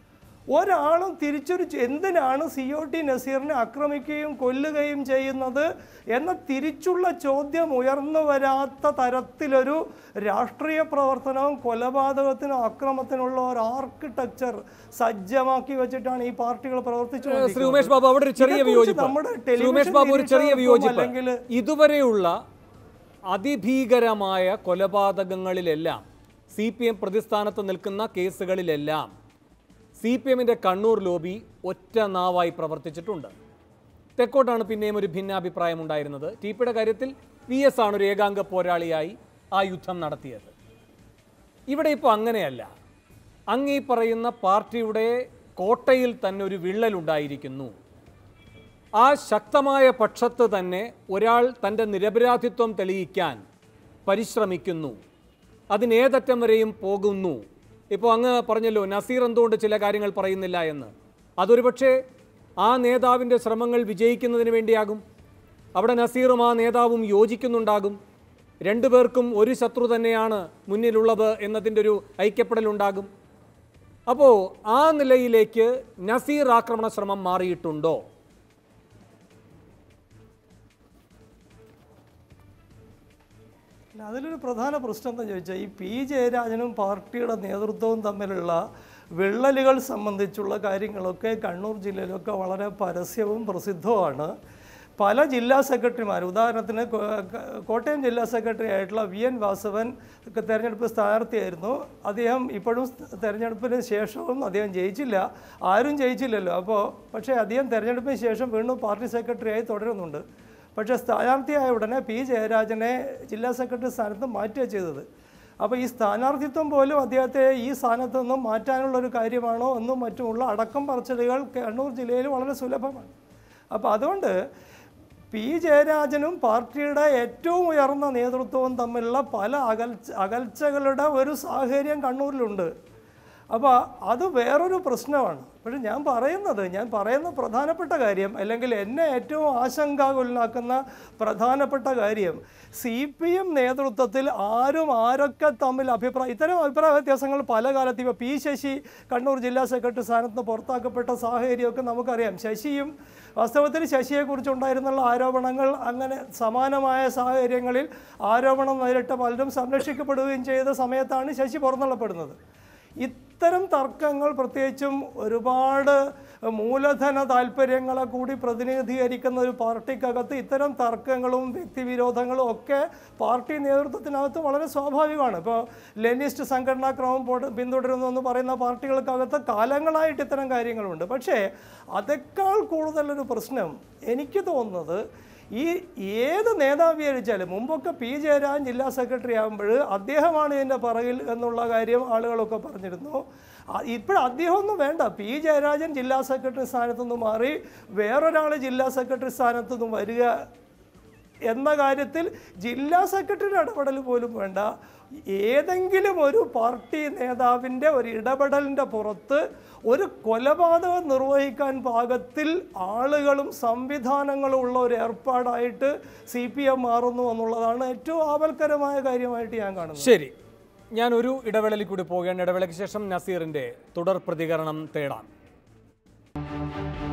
ഒരാളും എന്തിനാണ് COT നസീറിനെ ആക്രമിക്കുകയും കൊല്ലുകയും ചെയ്യുന്നത് എന്ന തിരിച്ചുള്ള ചോദ്യം ഉയർന്നു വരാത്ത തരത്തിലൊരു രാഷ്ട്രീയ പ്രവർത്തനവും കൊലപാതകത്തിനും അക്രമത്തിനുള്ള ഒരു ആർക്കിടെക്ചർ സജ്ജമാക്കി വെച്ചിട്ടാണ് ഈ പാർട്ടികൾ പ്രവർത്തിച്ചു. ഉമേഷ് ബാബു അവിടെ ഒരു ചെറിയ വിയോജിപ്പ്. ഇതുവരെയുള്ള അതിഭീകരമായ കൊലപാതകങ്ങളിലെല്ലാം CPM പ്രതിസ്ഥാനത്ത് നിൽക്കുന്ന കേസുകളിലെല്ലാം CPMന്റെ കണ്ണൂർ ലോബി ഒറ്റ നാവായി പ്രവർത്തിച്ചിട്ടുണ്ട്. തെക്കോട്ടാണ് പിന്നെയും ഒരു ഭിന്നാഭിപ്രായം ഉണ്ടായിരുന്നത്. TPയുടെ കാര്യത്തിൽ VS ആണ് ഒരു ഏകാംഗ പോരാളിയായി ആ യുദ്ധം നടത്തിയത്. ഇവിടെ ഇപ്പോൾ അങ്ങനെയല്ല. അങ്ങീ പറയുന്ന പാർട്ടിയുടെ കോട്ടയിൽ തന്നെ ഒരു വിള്ളലുണ്ടായിരിക്കുന്നു. ആ ശക്തമായ പക്ഷത്ത് തന്നെ ഒരാൾ തൻ്റെ നിരപരാധിത്വം തെളിയിക്കാൻ പരിശ്രമിക്കുന്നു. അതിനേതറ്റം വരെയും പോകുന്നു. ഇപ്പോൾ അങ്ങ് പറഞ്ഞല്ലോ നസീർ എന്തുകൊണ്ട് ചില കാര്യങ്ങൾ പറയുന്നില്ല എന്ന്. അതൊരു പക്ഷേ ആ നേതാവിൻ്റെ ശ്രമങ്ങൾ വിജയിക്കുന്നതിന് വേണ്ടിയാകും. അവിടെ നസീറും ആ നേതാവും യോജിക്കുന്നുണ്ടാകും. രണ്ടുപേർക്കും ഒരു ശത്രു തന്നെയാണ് മുന്നിലുള്ളത് എന്നതിൻ്റെ ഒരു ഐക്യപ്പെടലുണ്ടാകും. അപ്പോൾ ആ നിലയിലേക്ക് നസീർ ആക്രമണ ശ്രമം മാറിയിട്ടുണ്ടോ? അതിലൊരു പ്രധാന പ്രശ്നം എന്താ ചോദിച്ചാൽ ഈ P ജയരാജനും പാർട്ടിയുടെ നേതൃത്വവും തമ്മിലുള്ള വിള്ളലുകൾ സംബന്ധിച്ചുള്ള കാര്യങ്ങളൊക്കെ കണ്ണൂർ ജില്ലയിലൊക്കെ വളരെ പരസ്യവും പ്രസിദ്ധവുമാണ്. പല ജില്ലാ സെക്രട്ടറിമാർ, ഉദാഹരണത്തിന് കോട്ടയം ജില്ലാ സെക്രട്ടറി ആയിട്ടുള്ള VN വാസവൻ തെരഞ്ഞെടുപ്പ് സ്ഥാനാർത്ഥിയായിരുന്നു. അദ്ദേഹം ഇപ്പോഴും തെരഞ്ഞെടുപ്പിന് ശേഷവും അദ്ദേഹം ജയിച്ചില്ല, ആരും ജയിച്ചില്ലല്ലോ. പക്ഷേ അദ്ദേഹം തെരഞ്ഞെടുപ്പിന് ശേഷം വീണ്ടും പാർട്ടി സെക്രട്ടറിയായി തുടരുന്നുണ്ട്. പക്ഷേ സ്ഥാനാർത്ഥിയായ ഉടനെ P ജയരാജനെ ജില്ലാ സെക്രട്ടറി സ്ഥാനത്ത് മാറ്റുകയാണ് ചെയ്തത്. അപ്പോൾ ഈ സ്ഥാനാർത്ഥിത്വം പോലും അദ്ദേഹത്തെ ഈ സ്ഥാനത്ത് നിന്നും മാറ്റാനുള്ളൊരു കാര്യമാണോ എന്നും മറ്റുമുള്ള അടക്കം പറച്ചിലുകൾ കണ്ണൂർ ജില്ലയിൽ വളരെ സുലഭമാണ്. അപ്പോൾ അതുകൊണ്ട് P ജയരാജനും പാർട്ടിയുടെ ഏറ്റവും ഉയർന്ന നേതൃത്വവും തമ്മിലുള്ള പല അകൽച്ചകളുടെ ഒരു സാഹചര്യം കണ്ണൂരിലുണ്ട്. അപ്പോൾ അത് വേറൊരു പ്രശ്നമാണ്. പക്ഷേ ഞാൻ പറയുന്ന പ്രധാനപ്പെട്ട കാര്യം, അല്ലെങ്കിൽ എന്നെ ഏറ്റവും ആശങ്കാകുലനാക്കുന്ന പ്രധാനപ്പെട്ട കാര്യം, CPM നേതൃത്വത്തിൽ ആരൊക്കെ തമ്മിൽ ഇത്തരം അഭിപ്രായ വ്യത്യാസങ്ങൾ പല കാലത്തും ഇപ്പോൾ P ശശി കണ്ണൂർ ജില്ലാ സെക്രട്ടറി സ്ഥാനത്ത് നിന്ന് പുറത്താക്കപ്പെട്ട സാഹചര്യമൊക്കെ നമുക്കറിയാം. വാസ്തവത്തിൽ ശശിയെക്കുറിച്ചുണ്ടായിരുന്നുള്ള ആരോപണങ്ങൾ അങ്ങനെ സമാനമായ സാഹചര്യങ്ങളിൽ ആരോപണം നേരിട്ട പലരും സംരക്ഷിക്കപ്പെടുകയും ചെയ്ത സമയത്താണ് ശശി പുറന്തള്ളപ്പെടുന്നത്. ഇത്തരം തർക്കങ്ങൾ, പ്രത്യേകിച്ചും ഒരുപാട് മൂലധന താല്പര്യങ്ങളെ കൂടി പ്രതിനിധീകരിക്കുന്ന ഒരു പാർട്ടിക്കകത്ത് ഇത്തരം തർക്കങ്ങളും വ്യക്തിവിരോധങ്ങളും ഒക്കെ പാർട്ടി നേതൃത്വത്തിനകത്ത് വളരെ സ്വാഭാവികമാണ്. ഇപ്പോൾ ലെനിസ്റ്റ് സംഘടനാക്രമം പിന്തുടരുന്നു എന്ന് പറയുന്ന പാർട്ടികൾക്കകത്ത് കാലങ്ങളായിട്ട് ഇത്തരം കാര്യങ്ങളുണ്ട്. പക്ഷേ അതേക്കാൾ കൂടുതലൊരു പ്രശ്നം എനിക്ക് തോന്നുന്നത്, ഈ ഏത് നേതാവ് വിചാരിച്ചാലും മുമ്പൊക്കെ P ജയരാജൻ ജില്ലാ സെക്രട്ടറി ആകുമ്പോൾ അദ്ദേഹമാണ് ഇതിൻ്റെ പിറകിൽ എന്നുള്ള കാര്യം ആളുകളൊക്കെ പറഞ്ഞിരുന്നു. ഇപ്പോൾ അദ്ദേഹമൊന്നും വേണ്ട. P ജയരാജൻ ജില്ലാ സെക്രട്ടറി സ്ഥാനത്തു നിന്ന് മാറി വേറൊരാൾ ജില്ലാ സെക്രട്ടറി സ്ഥാനത്തു നിന്ന് വരിക എന്ന കാര്യത്തിൽ ജില്ലാ സെക്രട്ടറിയുടെ ഇടപെടൽ പോലും വേണ്ട. ഏതെങ്കിലും ഒരു പാർട്ടി നേതാവിൻ്റെ ഒരു ഇടപെടലിൻ്റെ പുറത്ത് ഒരു കൊലപാതകം നിർവഹിക്കാൻ പാകത്തിൽ ആളുകളും സംവിധാനങ്ങളും ഉള്ള ഒരു ഏർപ്പാടായിട്ട് CPM മാറുന്നു എന്നുള്ളതാണ് ഏറ്റവും ആപൽക്കരമായ കാര്യമായിട്ട് ഞാൻ കാണുന്നത്. ശരി, ഞാനൊരു ഇടവേളയിൽ കൂടി പോവുകയാണ്. ഇടവേളയ്ക്ക് ശേഷം നസീറിൻ്റെ തുടർ പ്രതികരണം തേടാം.